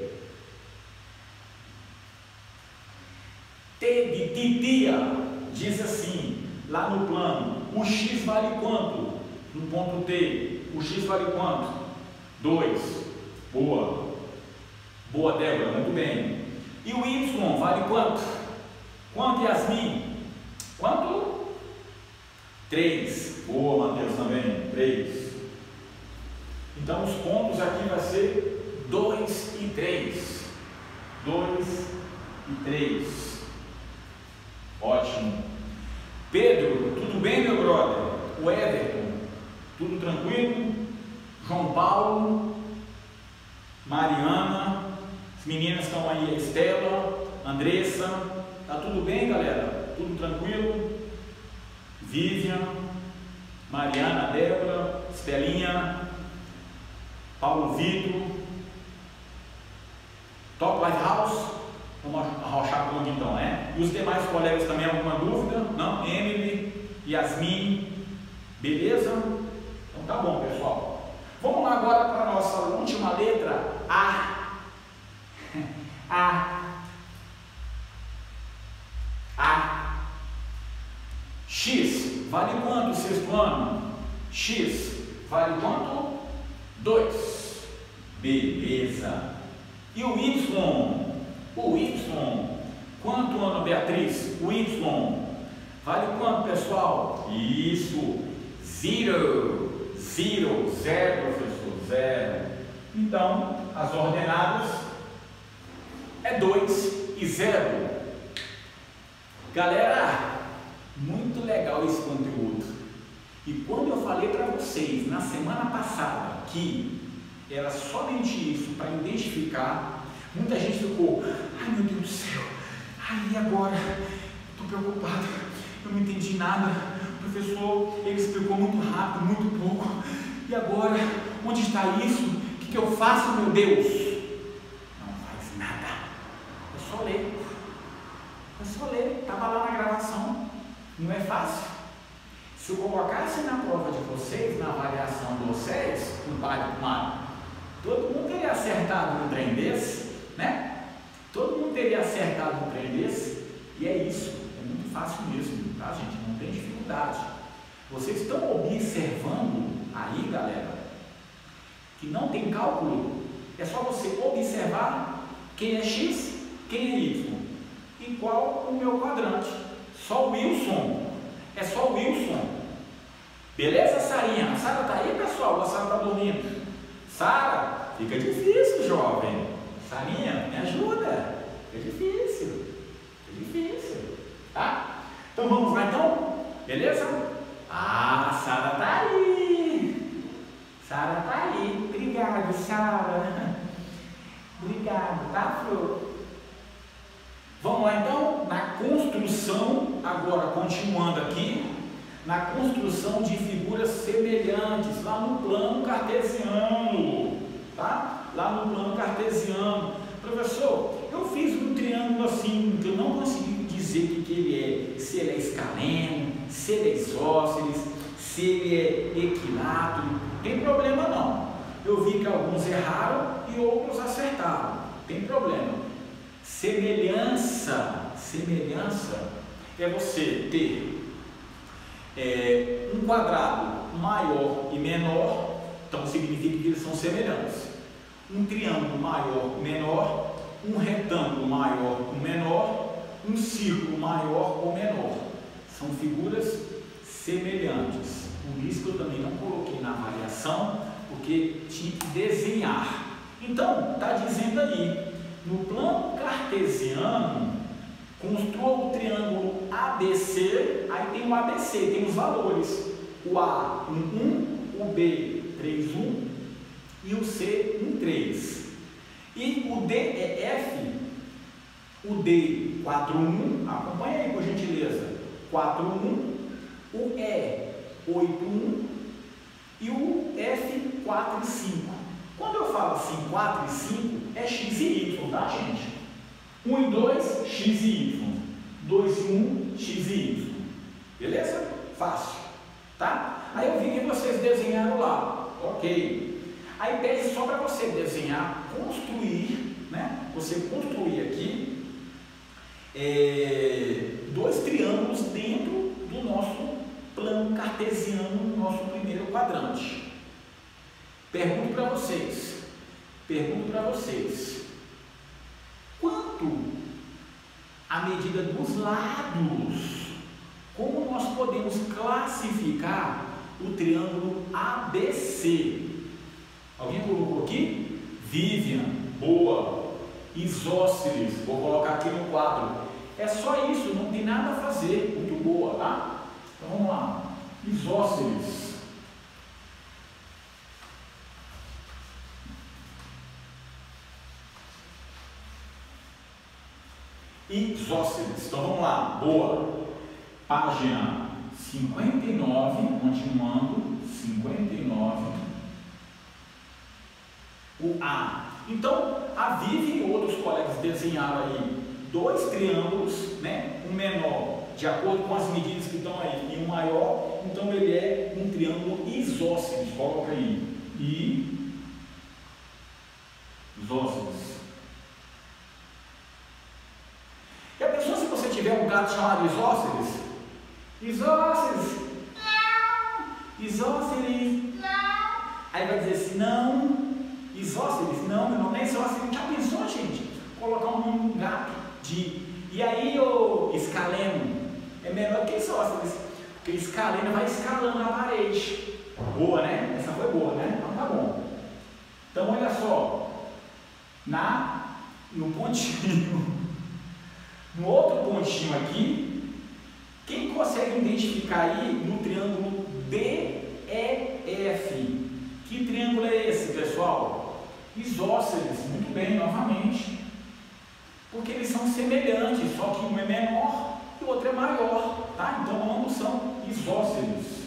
T de titia diz assim, lá no plano, o X vale quanto? No ponto T, o X vale quanto? dois. Boa. Boa, Débora, muito bem. E o Y vale quanto? Quanto, Yasmin? Quanto? três. Boa, Matheus, também. três. Então, os pontos aqui vai ser dois e três. dois e três. Ótimo. Pedro, tudo bem, meu brother? O Everton, tudo tranquilo? João Paulo, Mariana, as meninas estão aí, a Estela, Andressa, tá tudo bem, galera? Tudo tranquilo? Vivian, Mariana, Débora, Estelinha, Paulo Vitor, Top Life House. Vamos arrochar por aqui então, né? E os demais colegas também, alguma dúvida? Não? Emily, Yasmin, beleza? Então tá bom, pessoal. Vamos lá agora para a nossa última letra, A. A. A. X, vale quanto, sexto ano? X, vale quanto? dois. Beleza. E o Y? O Y, quanto, Ana Beatriz? O Y vale quanto, pessoal? Isso, zero, zero, zero, professor, zero. Então, as ordenadas é dois e zero. Galera, muito legal esse conteúdo. E quando eu falei para vocês na semana passada que era somente isso para identificar, muita gente ficou, ai meu Deus do céu, ai e agora? Estou preocupado, eu não entendi nada, o professor ele explicou muito rápido, muito pouco, e agora? Onde está isso? O que, que eu faço, meu Deus? Não faz nada, é só ler, é só ler, estava lá na gravação, não é fácil. Se eu colocasse na prova de vocês, na avaliação de vocês, no bairro do mar, todo mundo teria acertado um trem desse, né? Todo mundo teria acertado um trem desse, e é isso, é muito fácil mesmo, tá, gente? Não tem dificuldade. Vocês estão observando aí, galera, que não tem cálculo, é só você observar quem é X, quem é Y, e qual o meu quadrante. Só o Wilson, é só o Wilson. Beleza, Sarinha? A Sara tá aí, pessoal? Ou a Sara tá dormindo? Sara, fica difícil, jovem. Sarinha, me ajuda. Fica difícil. Fica difícil. Tá? Então vamos lá então? Beleza? Ah, a Sara tá aí. Sara tá aí. Obrigado, Sara. Obrigado, tá, Flor? Vamos lá então? Na construção, agora continuando aqui, na construção de figuras semelhantes, lá no plano cartesiano, tá? Lá no plano cartesiano. Professor, eu fiz um triângulo assim, que eu não consegui dizer o que, que ele é, se ele é escaleno, se ele é isósceles, se ele é equilátero, não tem problema não. Eu vi que alguns erraram e outros acertaram, não tem problema. Semelhança, semelhança é você ter é, um quadrado maior e menor então significa que eles são semelhantes. Um triângulo maior com menor, um retângulo maior com menor, um círculo maior ou menor. São figuras semelhantes. Por isso que eu também não coloquei na avaliação, porque tinha que desenhar. Então, está dizendo aí, no plano cartesiano, construa o triângulo A B C, aí tem o A B C, tem os valores. O A, um, um, o B, três, um e o C, um, três. E o D E F, o D, quatro, um, acompanha aí por gentileza, quatro, um, o E, oito, um e o F, quatro, cinco. Quando eu falo assim, quatro e cinco, é X e Y, tá, gente? um e dois, X e Y. dois e um, X e Y. Beleza? Fácil. Tá? Aí eu vi que vocês desenharam lá. Ok. Aí pede só para você desenhar, construir, né? Você construir aqui é, dois triângulos dentro do nosso plano cartesiano, no nosso primeiro quadrante. Pergunto para vocês, pergunto para vocês, quanto a medida dos lados, como nós podemos classificar o triângulo A B C? Alguém colocou aqui? Vivian, boa. Isósceles, vou colocar aqui no quadro. É só isso, não tem nada a fazer, muito boa, tá? Então vamos lá, isósceles. Isósceles. Então vamos lá, boa. Página cinquenta e nove, continuando, cinquenta e nove. O A. Então, a Vivi e outros colegas desenharam aí dois triângulos, né? Um menor, de acordo com as medidas que estão aí, e um maior, então ele é um triângulo isósceles. Coloca aí. I, isósceles. E a pessoa, se você tiver um gato chamado isósceles, isósceles, não, isósceles, não, aí vai dizer assim, não, isósceles, não, meu nome é isósceles. Já pensou, gente? Colocar um nome um gato de, e aí o escaleno é menor que isósceles, porque escaleno vai escalando na parede. Boa, né? Essa foi boa, né? Então tá bom. Então olha só, na, no pontinho, no outro pontinho aqui, quem consegue identificar aí no triângulo D E F? Que triângulo é esse, pessoal? Isósceles, muito bem, novamente. Porque eles são semelhantes, só que um é menor e o outro é maior, tá? Então ambos são isósceles.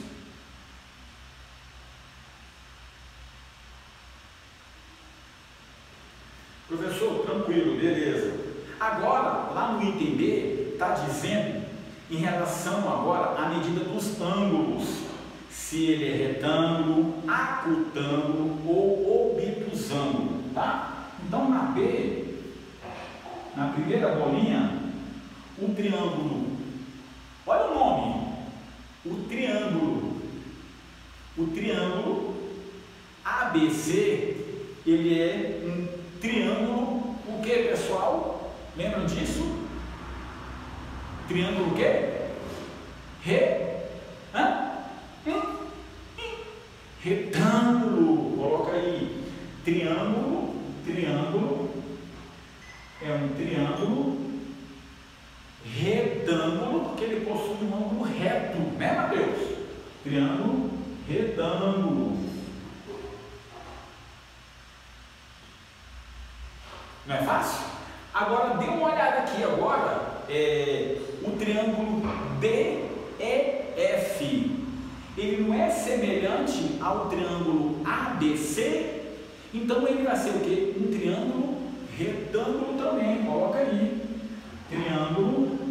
Professor, tranquilo, beleza. Agora, lá no item B, está dizendo em relação agora à medida dos ângulos, se ele é retângulo, acutângulo ou obtusângulo, tá? Então, na B, na primeira bolinha, o triângulo, olha o nome, o triângulo, o triângulo A B C, ele é um triângulo, o que, pessoal? Lembram disso? Triângulo o quê? Re? Hã? Hum? Hum? Retângulo. Coloca aí. Triângulo. Triângulo. É um triângulo retângulo, porque ele possui um ângulo reto. Né, Mateus? Triângulo retângulo. Não é fácil? Agora, dê uma olhada aqui agora, é, o triângulo D E F, ele não é semelhante ao triângulo A B C, então ele vai ser o quê? Um triângulo retângulo também, coloca aí, triângulo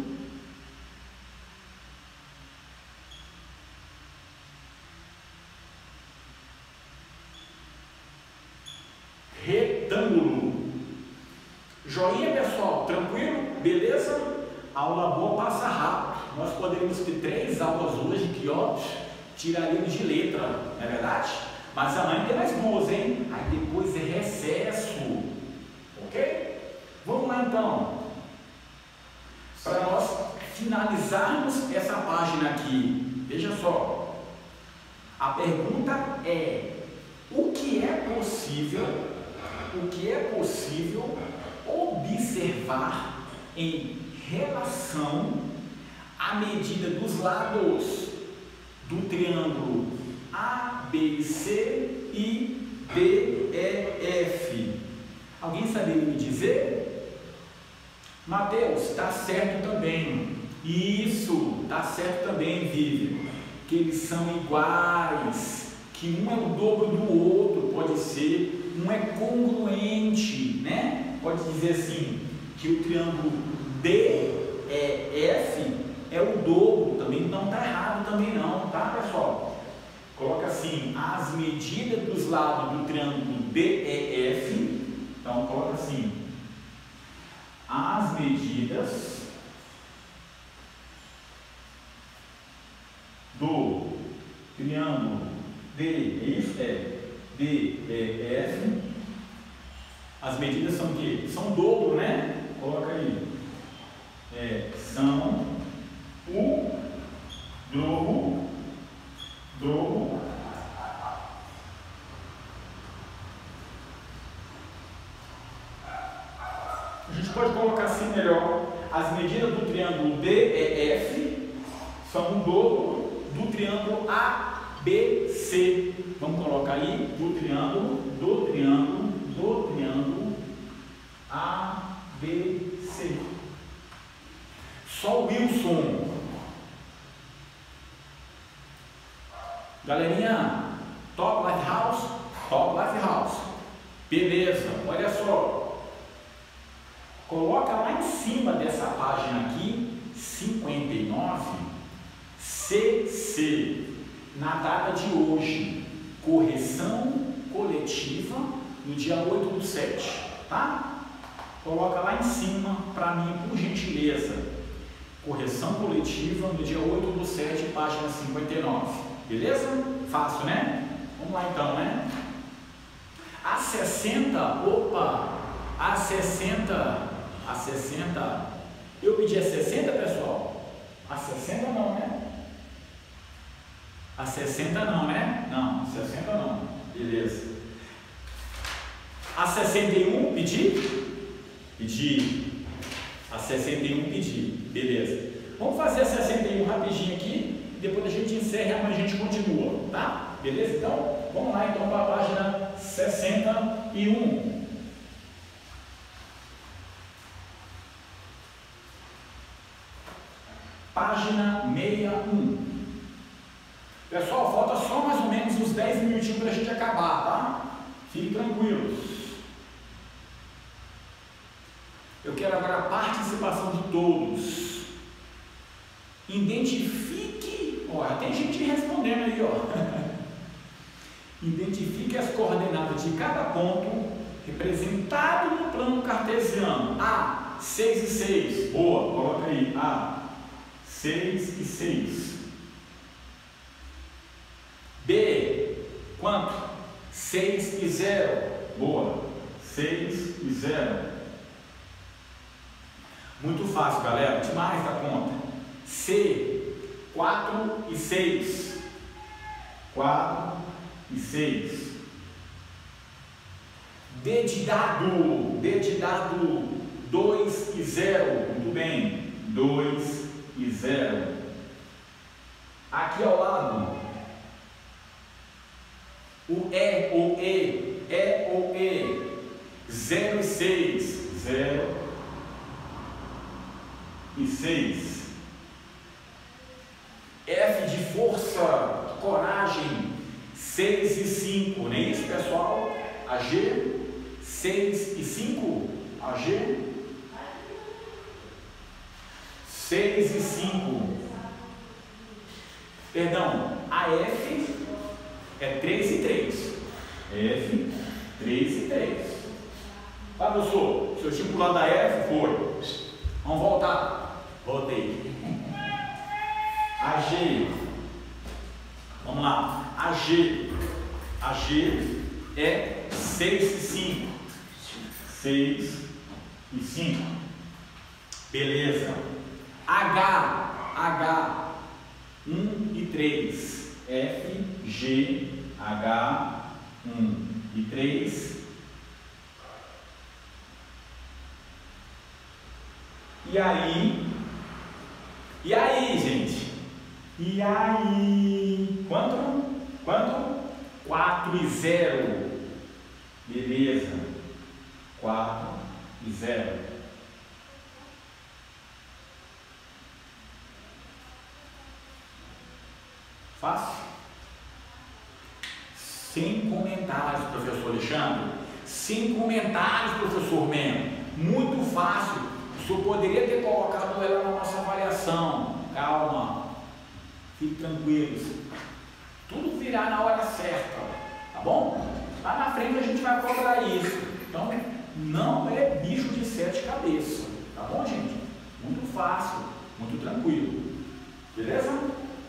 retângulo. Joinha, pessoal, tranquilo? Beleza? Aula boa passa rápido. Nós poderíamos ter três aulas hoje que, ó, tiraríamos de letra, não é verdade? Mas amanhã tem mais duas, hein? Aí depois é recesso. Ok? Vamos lá então. Para nós finalizarmos essa página aqui. Veja só. A pergunta é: o que é possível, o que é possível observar em relação à medida dos lados do triângulo A B C e D E F? Alguém saberia me dizer? Mateus, está certo também. Isso, está certo também, Vivian. Que eles são iguais, que um é o dobro do outro, pode ser, um é congruente, né? Pode dizer assim, que o triângulo D E F é o dobro, também não está errado também não, tá, pessoal? Coloca assim, as medidas dos lados do triângulo D E F, então coloca assim, as medidas do triângulo D, isso é D E F, as medidas são o quê? São dobro, né? Coloca aí, é, são o dobro, dobro, a gente pode colocar assim melhor, as medidas do triângulo D E F são o dobro do triângulo A B C. Vamos colocar aí do triângulo, do triângulo, do triângulo A B C. Só o Wilson. Galerinha, Top Life House, Top Life House. Beleza, olha só. Coloca lá em cima dessa página aqui, cinquenta e nove. C C, na data de hoje, correção coletiva no dia oito do sete, tá? Coloca lá em cima para mim, por gentileza. Correção coletiva no dia oito do sete, página cinquenta e nove. Beleza? Fácil, né? Vamos lá então, né? A sessenta, opa, a sessenta, a sessenta, eu pedi a sessenta, pessoal? A sessenta não, né? A sessenta não, né? Não, sessenta não. Beleza. A sessenta e um pedi? Pedi. A sessenta e um pedi. Beleza. Vamos fazer a sessenta e um rapidinho aqui. Depois a gente encerra e amanhã a gente continua. Tá? Beleza? Então, vamos lá então para a página sessenta e um. Página sessenta e um. Pessoal, falta só mais ou menos uns dez minutinhos para a gente acabar, tá? Fiquem tranquilos. Eu quero agora a participação de todos. Identifique, ó, tem gente respondendo aí, ó. Identifique as coordenadas de cada ponto representado no plano cartesiano. A, seis e seis. Boa, coloca aí. A, seis e seis. B, quanto? seis e zero. Boa. seis e zero. Muito fácil, galera. Demais da conta. C, quatro e seis. quatro e seis. D de dado. D de dado. dois e zero. Muito bem. dois e zero. Aqui ao lado. O E, o E, E, o E, zero e seis, zero e seis. F de força, coragem, seis e cinco, não é isso, pessoal? A G, seis e cinco, a G, seis e cinco. Perdão, a F é três e três. F, três e três. Tá, professor? Seu tipo lá da F foi. Vamos voltar. Voltei. A G. Vamos lá. A G. A G é seis e cinco. seis e cinco. Beleza. H, H, um e três. F, G, H, um e três. E aí? E aí, gente? E aí? Quanto? Quanto? quatro e zero. Beleza. quatro e zero. Fácil? Sem comentários, professor Alexandre. Sem comentários, professor Meno. Muito fácil. O senhor poderia ter colocado ela na nossa avaliação. Calma. Fique tranquilos. Tudo virá na hora certa. Tá bom? Lá na frente a gente vai cobrar isso. Então, não é bicho de sete cabeças. Tá bom, gente? Muito fácil. Muito tranquilo. Beleza?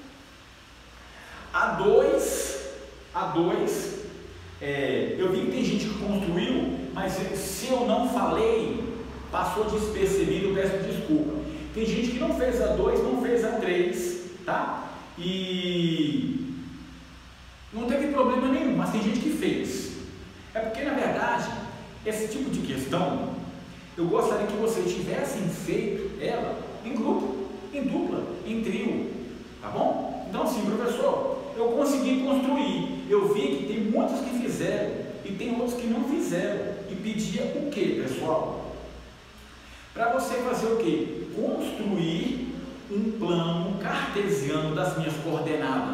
A dois, A dois, é, eu vi que tem gente que construiu, mas se eu não falei, passou despercebido, eu peço desculpa. Tem gente que não fez a dois, não fez a três, tá? E não teve problema nenhum, mas tem gente que fez. É porque, na verdade, esse tipo de questão, eu gostaria que vocês tivessem feito ela em grupo, em dupla, em trio, tá bom? Então, sim, professor, eu consegui construir, eu vi que tem muitos que fizeram e tem outros que não fizeram, e pedia o que, pessoal? Para você fazer o que? Construir um plano cartesiano das minhas coordenadas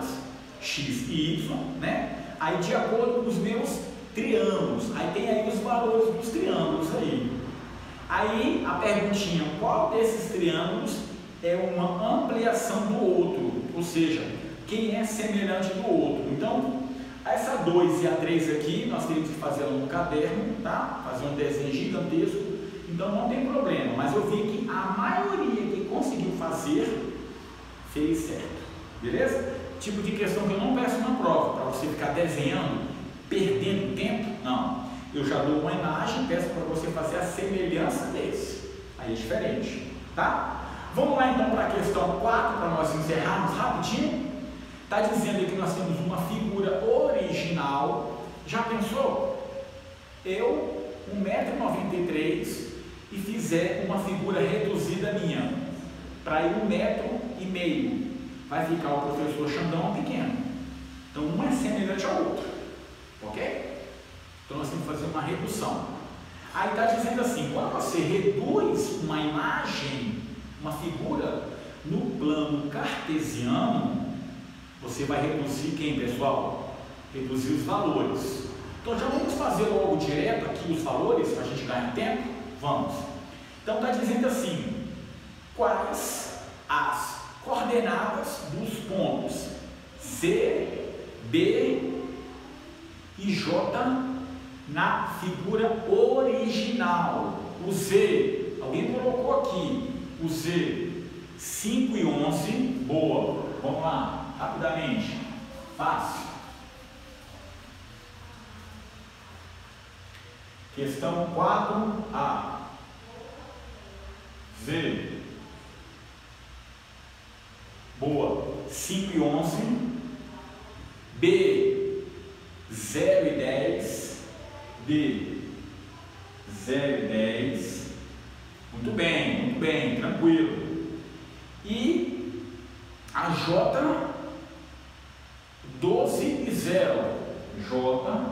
x e y, né? Aí de acordo com os meus triângulos, aí tem aí os valores dos triângulos aí. Aí a perguntinha, qual desses triângulos é uma ampliação do outro? Ou seja, quem é semelhante do outro? Então, essa dois e a três aqui, nós temos que fazer ela no caderno, tá? Fazer um desenho gigantesco, então não tem problema, mas eu vi que a maioria que conseguiu fazer, fez certo, beleza? Tipo de questão que eu não peço na prova, para você ficar desenhando, perdendo tempo, não. Eu já dou uma imagem, peço para você fazer a semelhança desse, aí é diferente, tá? Vamos lá então para a questão quatro, para nós encerrarmos rapidinho. Está dizendo aqui que nós temos uma figura original. Já pensou? Eu, um metro e noventa e três, e fizer uma figura reduzida minha, para ir um metro e meio, vai ficar o professor Xandão pequeno. Então um é semelhante ao outro, ok? Então nós temos que fazer uma redução. Aí está dizendo assim, quando você reduz uma imagem, uma figura, no plano cartesiano, você vai reduzir quem, pessoal? Reduzir os valores. Então já vamos fazer logo direto aqui os valores, para a gente ganhar tempo? Vamos. Então está dizendo assim, quais as coordenadas dos pontos C, B e J na figura original? O Z, alguém colocou aqui, o Z, cinco e onze, boa, vamos lá. Rapidamente, fácil. Questão quatro A. Z. Boa. cinco e onze. B. zero e dez. D. zero e dez. Muito bem, muito bem, tranquilo. E a J. doze e zero. J,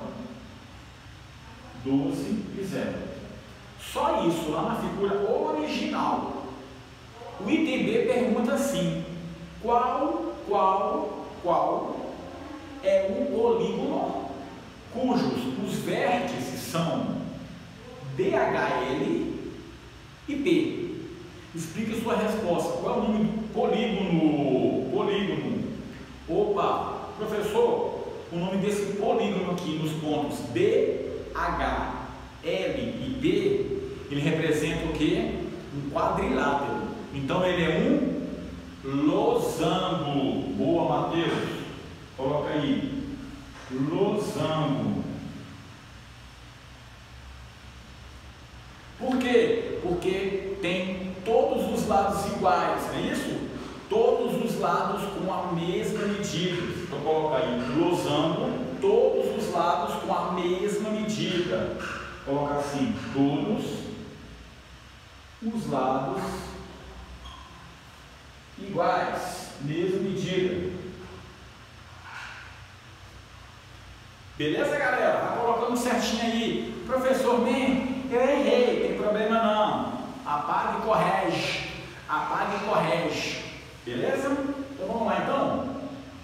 doze e zero. Só isso lá na figura original. O item B pergunta assim: qual, qual, qual é um polígono cujos os vértices são D H L e P? Explique sua resposta. Qual é o nome do polígono? Polígono. Opa! Professor, o nome desse polígono aqui nos pontos D, H, L e P, ele representa o que? Um quadrilátero. Então ele é um losango. Boa, Matheus. Coloca aí. losango. Por quê? Porque tem todos os lados iguais, não é isso? Todos os lados com a mesma medida. Então coloca aí, losango, todos os lados com a mesma medida. Coloca assim, todos os lados iguais, mesma medida. Beleza, galera? Tá colocando certinho aí. Professor, man, eu errei, tem problema não. Apaga e corrige. Apaga e corrige. Beleza? Então vamos lá então.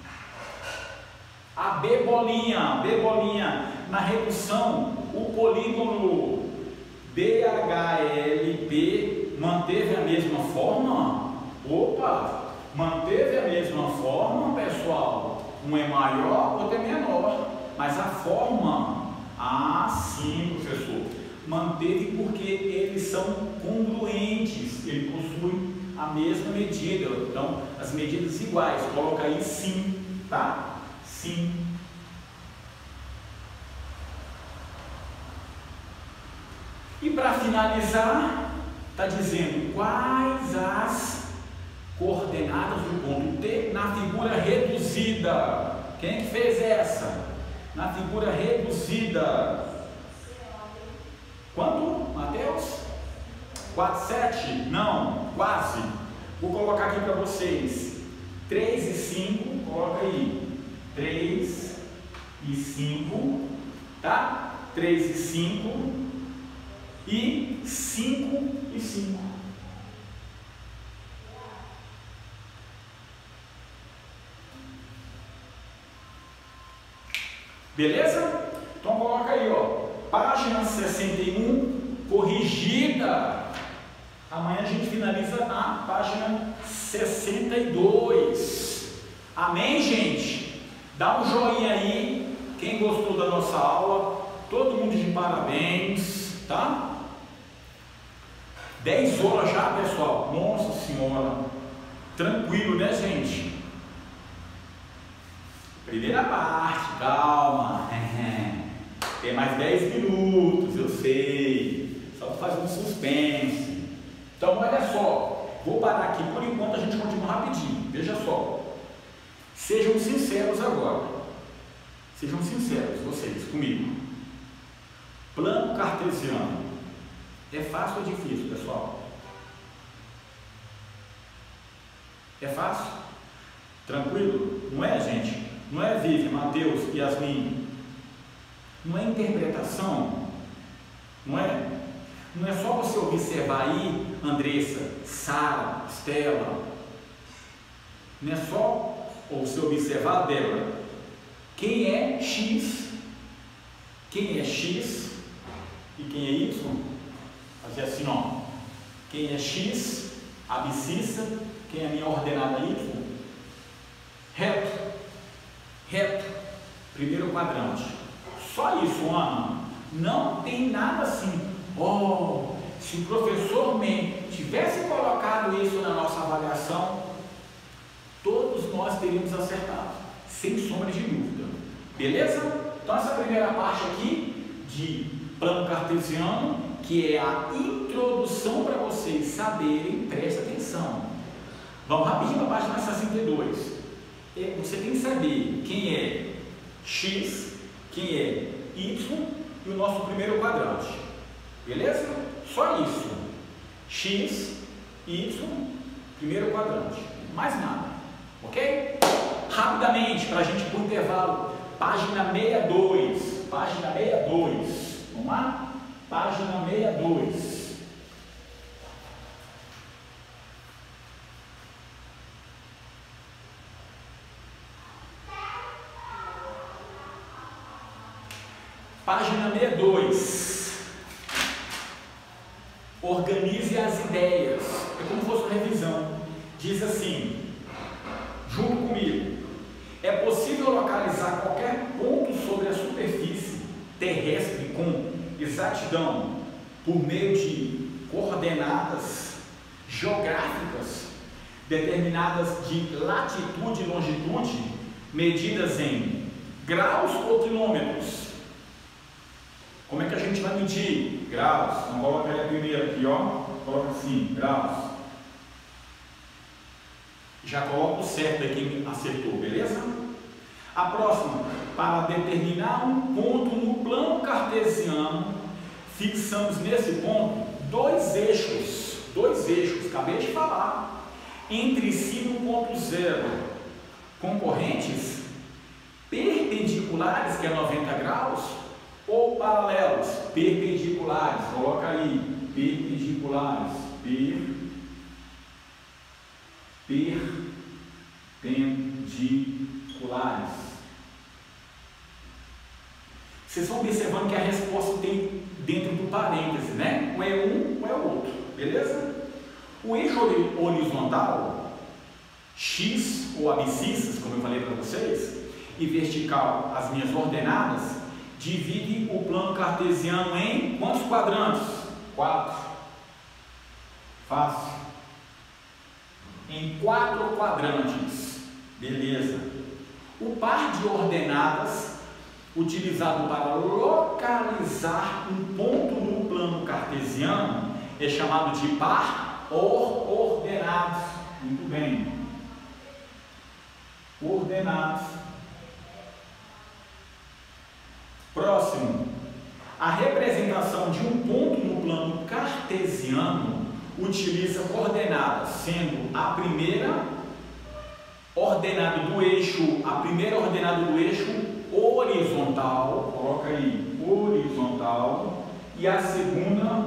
A B bolinha, B bolinha, na redução, o polígono D H L P manteve a mesma forma? Opa! Manteve a mesma forma, pessoal. Um é maior, outro é menor. Mas a forma, ah sim, professor, manteve porque eles são congruentes, eles possuem a mesma medida, então as medidas iguais, coloca aí sim, tá? Sim. E para finalizar, está dizendo quais as coordenadas do ponto T na figura reduzida. Quem que fez essa? Na figura reduzida. Quanto, Mateus? quatro, sete? Não, quase. Vou colocar aqui para vocês. três e cinco, coloca aí. três e cinco, tá? três e cinco e cinco e cinco. Beleza? Então coloca aí, ó, página sessenta e um, corrigida. Amanhã a gente finaliza a página sessenta e dois. Amém, gente? Dá um joinha aí, quem gostou da nossa aula, todo mundo de parabéns, tá? dez horas já, pessoal, nossa senhora, tranquilo, né, gente? Primeira parte, calma, tem mais dez minutos, eu sei, só para fazer um suspense. Então olha só, vou parar aqui por enquanto, a gente continua rapidinho, veja só. Sejam sinceros agora, sejam sinceros vocês comigo. Plano cartesiano, é fácil ou difícil, pessoal? É fácil? Tranquilo? Não é, gente? Não é, Vivi, Mateus, Yasmin? Não é interpretação? Não é? Não é só você observar aí, Andressa, Sara, Estela. Não é só você observar dela. Quem é X? Quem é X? E quem é Y? Fazer assim, ó. Quem é X? Abscissa. Quem é a minha ordenada Y? Reto. Reto, primeiro quadrante. Só isso, Ana. Não tem nada assim. Oh, se o professor Men tivesse colocado isso na nossa avaliação, todos nós teríamos acertado, sem sombra de dúvida. Beleza? Então essa primeira parte aqui de plano cartesiano, que é a introdução para vocês saberem, presta atenção. Vamos rapidinho para a página sessenta e dois. Você tem que saber quem é X, quem é Y e o nosso primeiro quadrante. Beleza? Só isso. X, Y, primeiro quadrante. Mais nada. Ok? Rapidamente, para a gente ir para o intervalo. Página sessenta e dois. Página sessenta e dois. Vamos lá? Página sessenta e dois. Página sessenta e dois. Organize as ideias. É como se fosse uma revisão. Diz assim, junto comigo: é possível localizar qualquer ponto sobre a superfície terrestre com exatidão por meio de coordenadas geográficas determinadas de latitude e longitude, medidas em Graus ou quilômetros? Como é que a gente vai medir? Graus. Então coloca ele primeiro aqui, ó. Coloca assim, graus. Já coloca o certo aqui, acertou, beleza? A próxima, para determinar um ponto no plano cartesiano, fixamos nesse ponto dois eixos, dois eixos, acabei de falar, entre si no ponto zero, concorrentes, perpendiculares, que é noventa graus, ou paralelos, perpendiculares, coloca aí, perpendiculares, per, perpendiculares. Vocês vão observando que a resposta tem dentro do parêntese, né? Ou é um ou é outro, beleza? O eixo horizontal, X ou abscissas, como eu falei para vocês, e vertical, as minhas ordenadas, divide o plano cartesiano em quantos quadrantes? Quatro. Fácil. Em quatro quadrantes. Beleza. O par de ordenadas utilizado para localizar um ponto no plano cartesiano é chamado de par ordenados. Muito bem. Ordenados. Próximo. A representação de um ponto no plano cartesiano utiliza coordenadas, sendo a primeira ordenada do eixo, a primeira ordenada do eixo horizontal, coloca aí, horizontal, e a segunda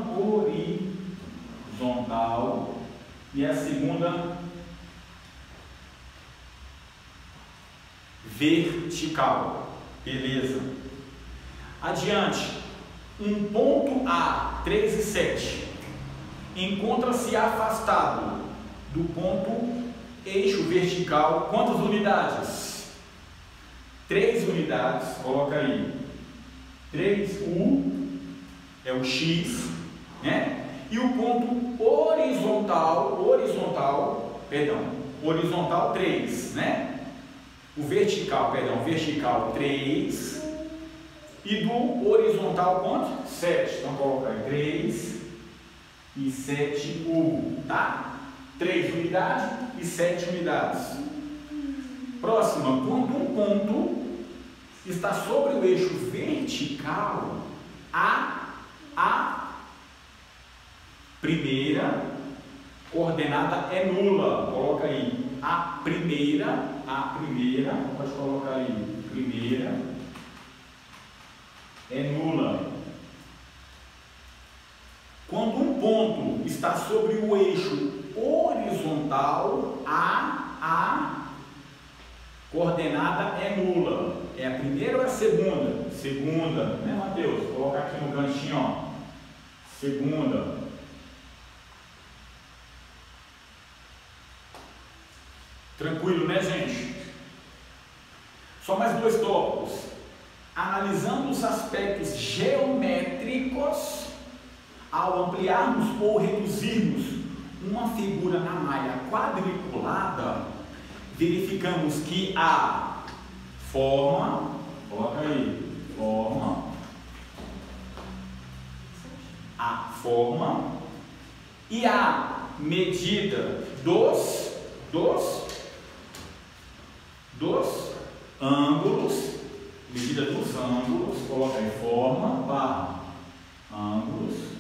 horizontal, e a segunda vertical, beleza? Adiante, um ponto A, três e sete, encontra-se afastado do ponto eixo vertical, quantas unidades? três unidades, coloca aí, três U é o X, né? E o ponto horizontal, horizontal, perdão, horizontal três, né? O vertical, perdão, vertical três e do horizontal quanto? sete, então coloca aí três e sete U, tá? três unidades e sete unidades. Próxima, quando um ponto está sobre o eixo vertical, a, a primeira coordenada é nula. Coloca aí, a primeira, a primeira, pode colocar aí, primeira é nula. Quando um ponto está sobre o eixo horizontal, a, a coordenada é nula. É a primeira ou a segunda? Segunda, né, Mateus? Vou colocar aqui no ganchinho, ó. Segunda. Tranquilo, né, gente? Só mais dois tópicos. Analisando os aspectos geométricos, ao ampliarmos ou reduzirmos uma figura na malha quadriculada, verificamos que a forma, coloca aí, forma, a forma e a medida dos, dos, dos ângulos, medida dos ângulos, coloca aí, forma, barra, ângulos,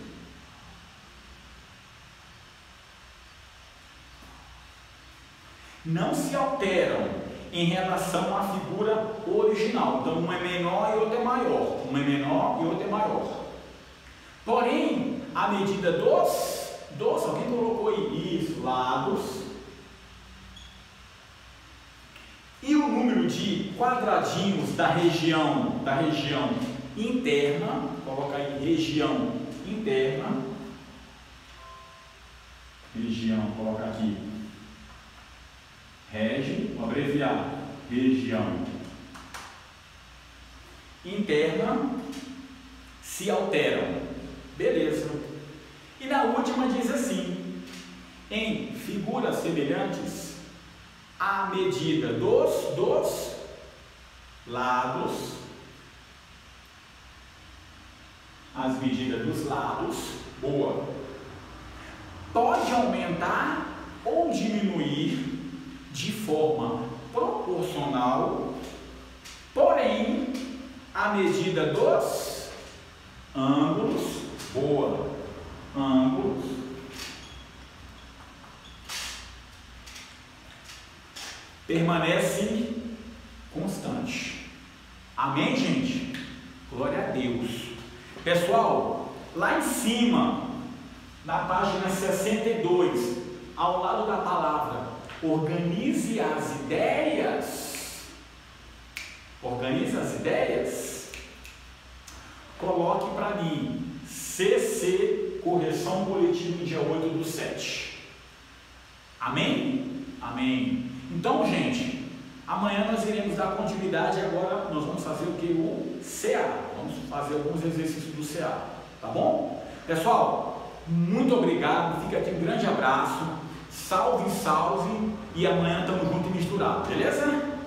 não se alteram em relação à figura original. Então, um é menor e outro é maior. Um é menor e outro é maior. Porém, a medida dos, dos, alguém colocou aí, isso, lados, e o número de quadradinhos da região, da região interna, coloca aí, região interna, região, coloca aqui, regi, vou abreviar, região interna, se alteram. Beleza. E na última diz assim: em figuras semelhantes, a medida dos, dos lados, as medidas dos lados, boa. Pode aumentar ou diminuir de forma proporcional, porém, a medida dos ângulos, boa, ângulos, permanece constante. Amém, gente? Glória a Deus. Pessoal, lá em cima, na página sessenta e dois, ao lado da palavra organize as ideias, organize as ideias, coloque para mim C C, correção coletiva no dia oito do sete. Amém? Amém. Então, gente, amanhã nós iremos dar continuidade. Agora nós vamos fazer o que? O C A. Vamos fazer alguns exercícios do C A. Tá bom? Pessoal, muito obrigado. Fica aqui um grande abraço. Salve, salve. E amanhã estamos juntos e misturados. Beleza?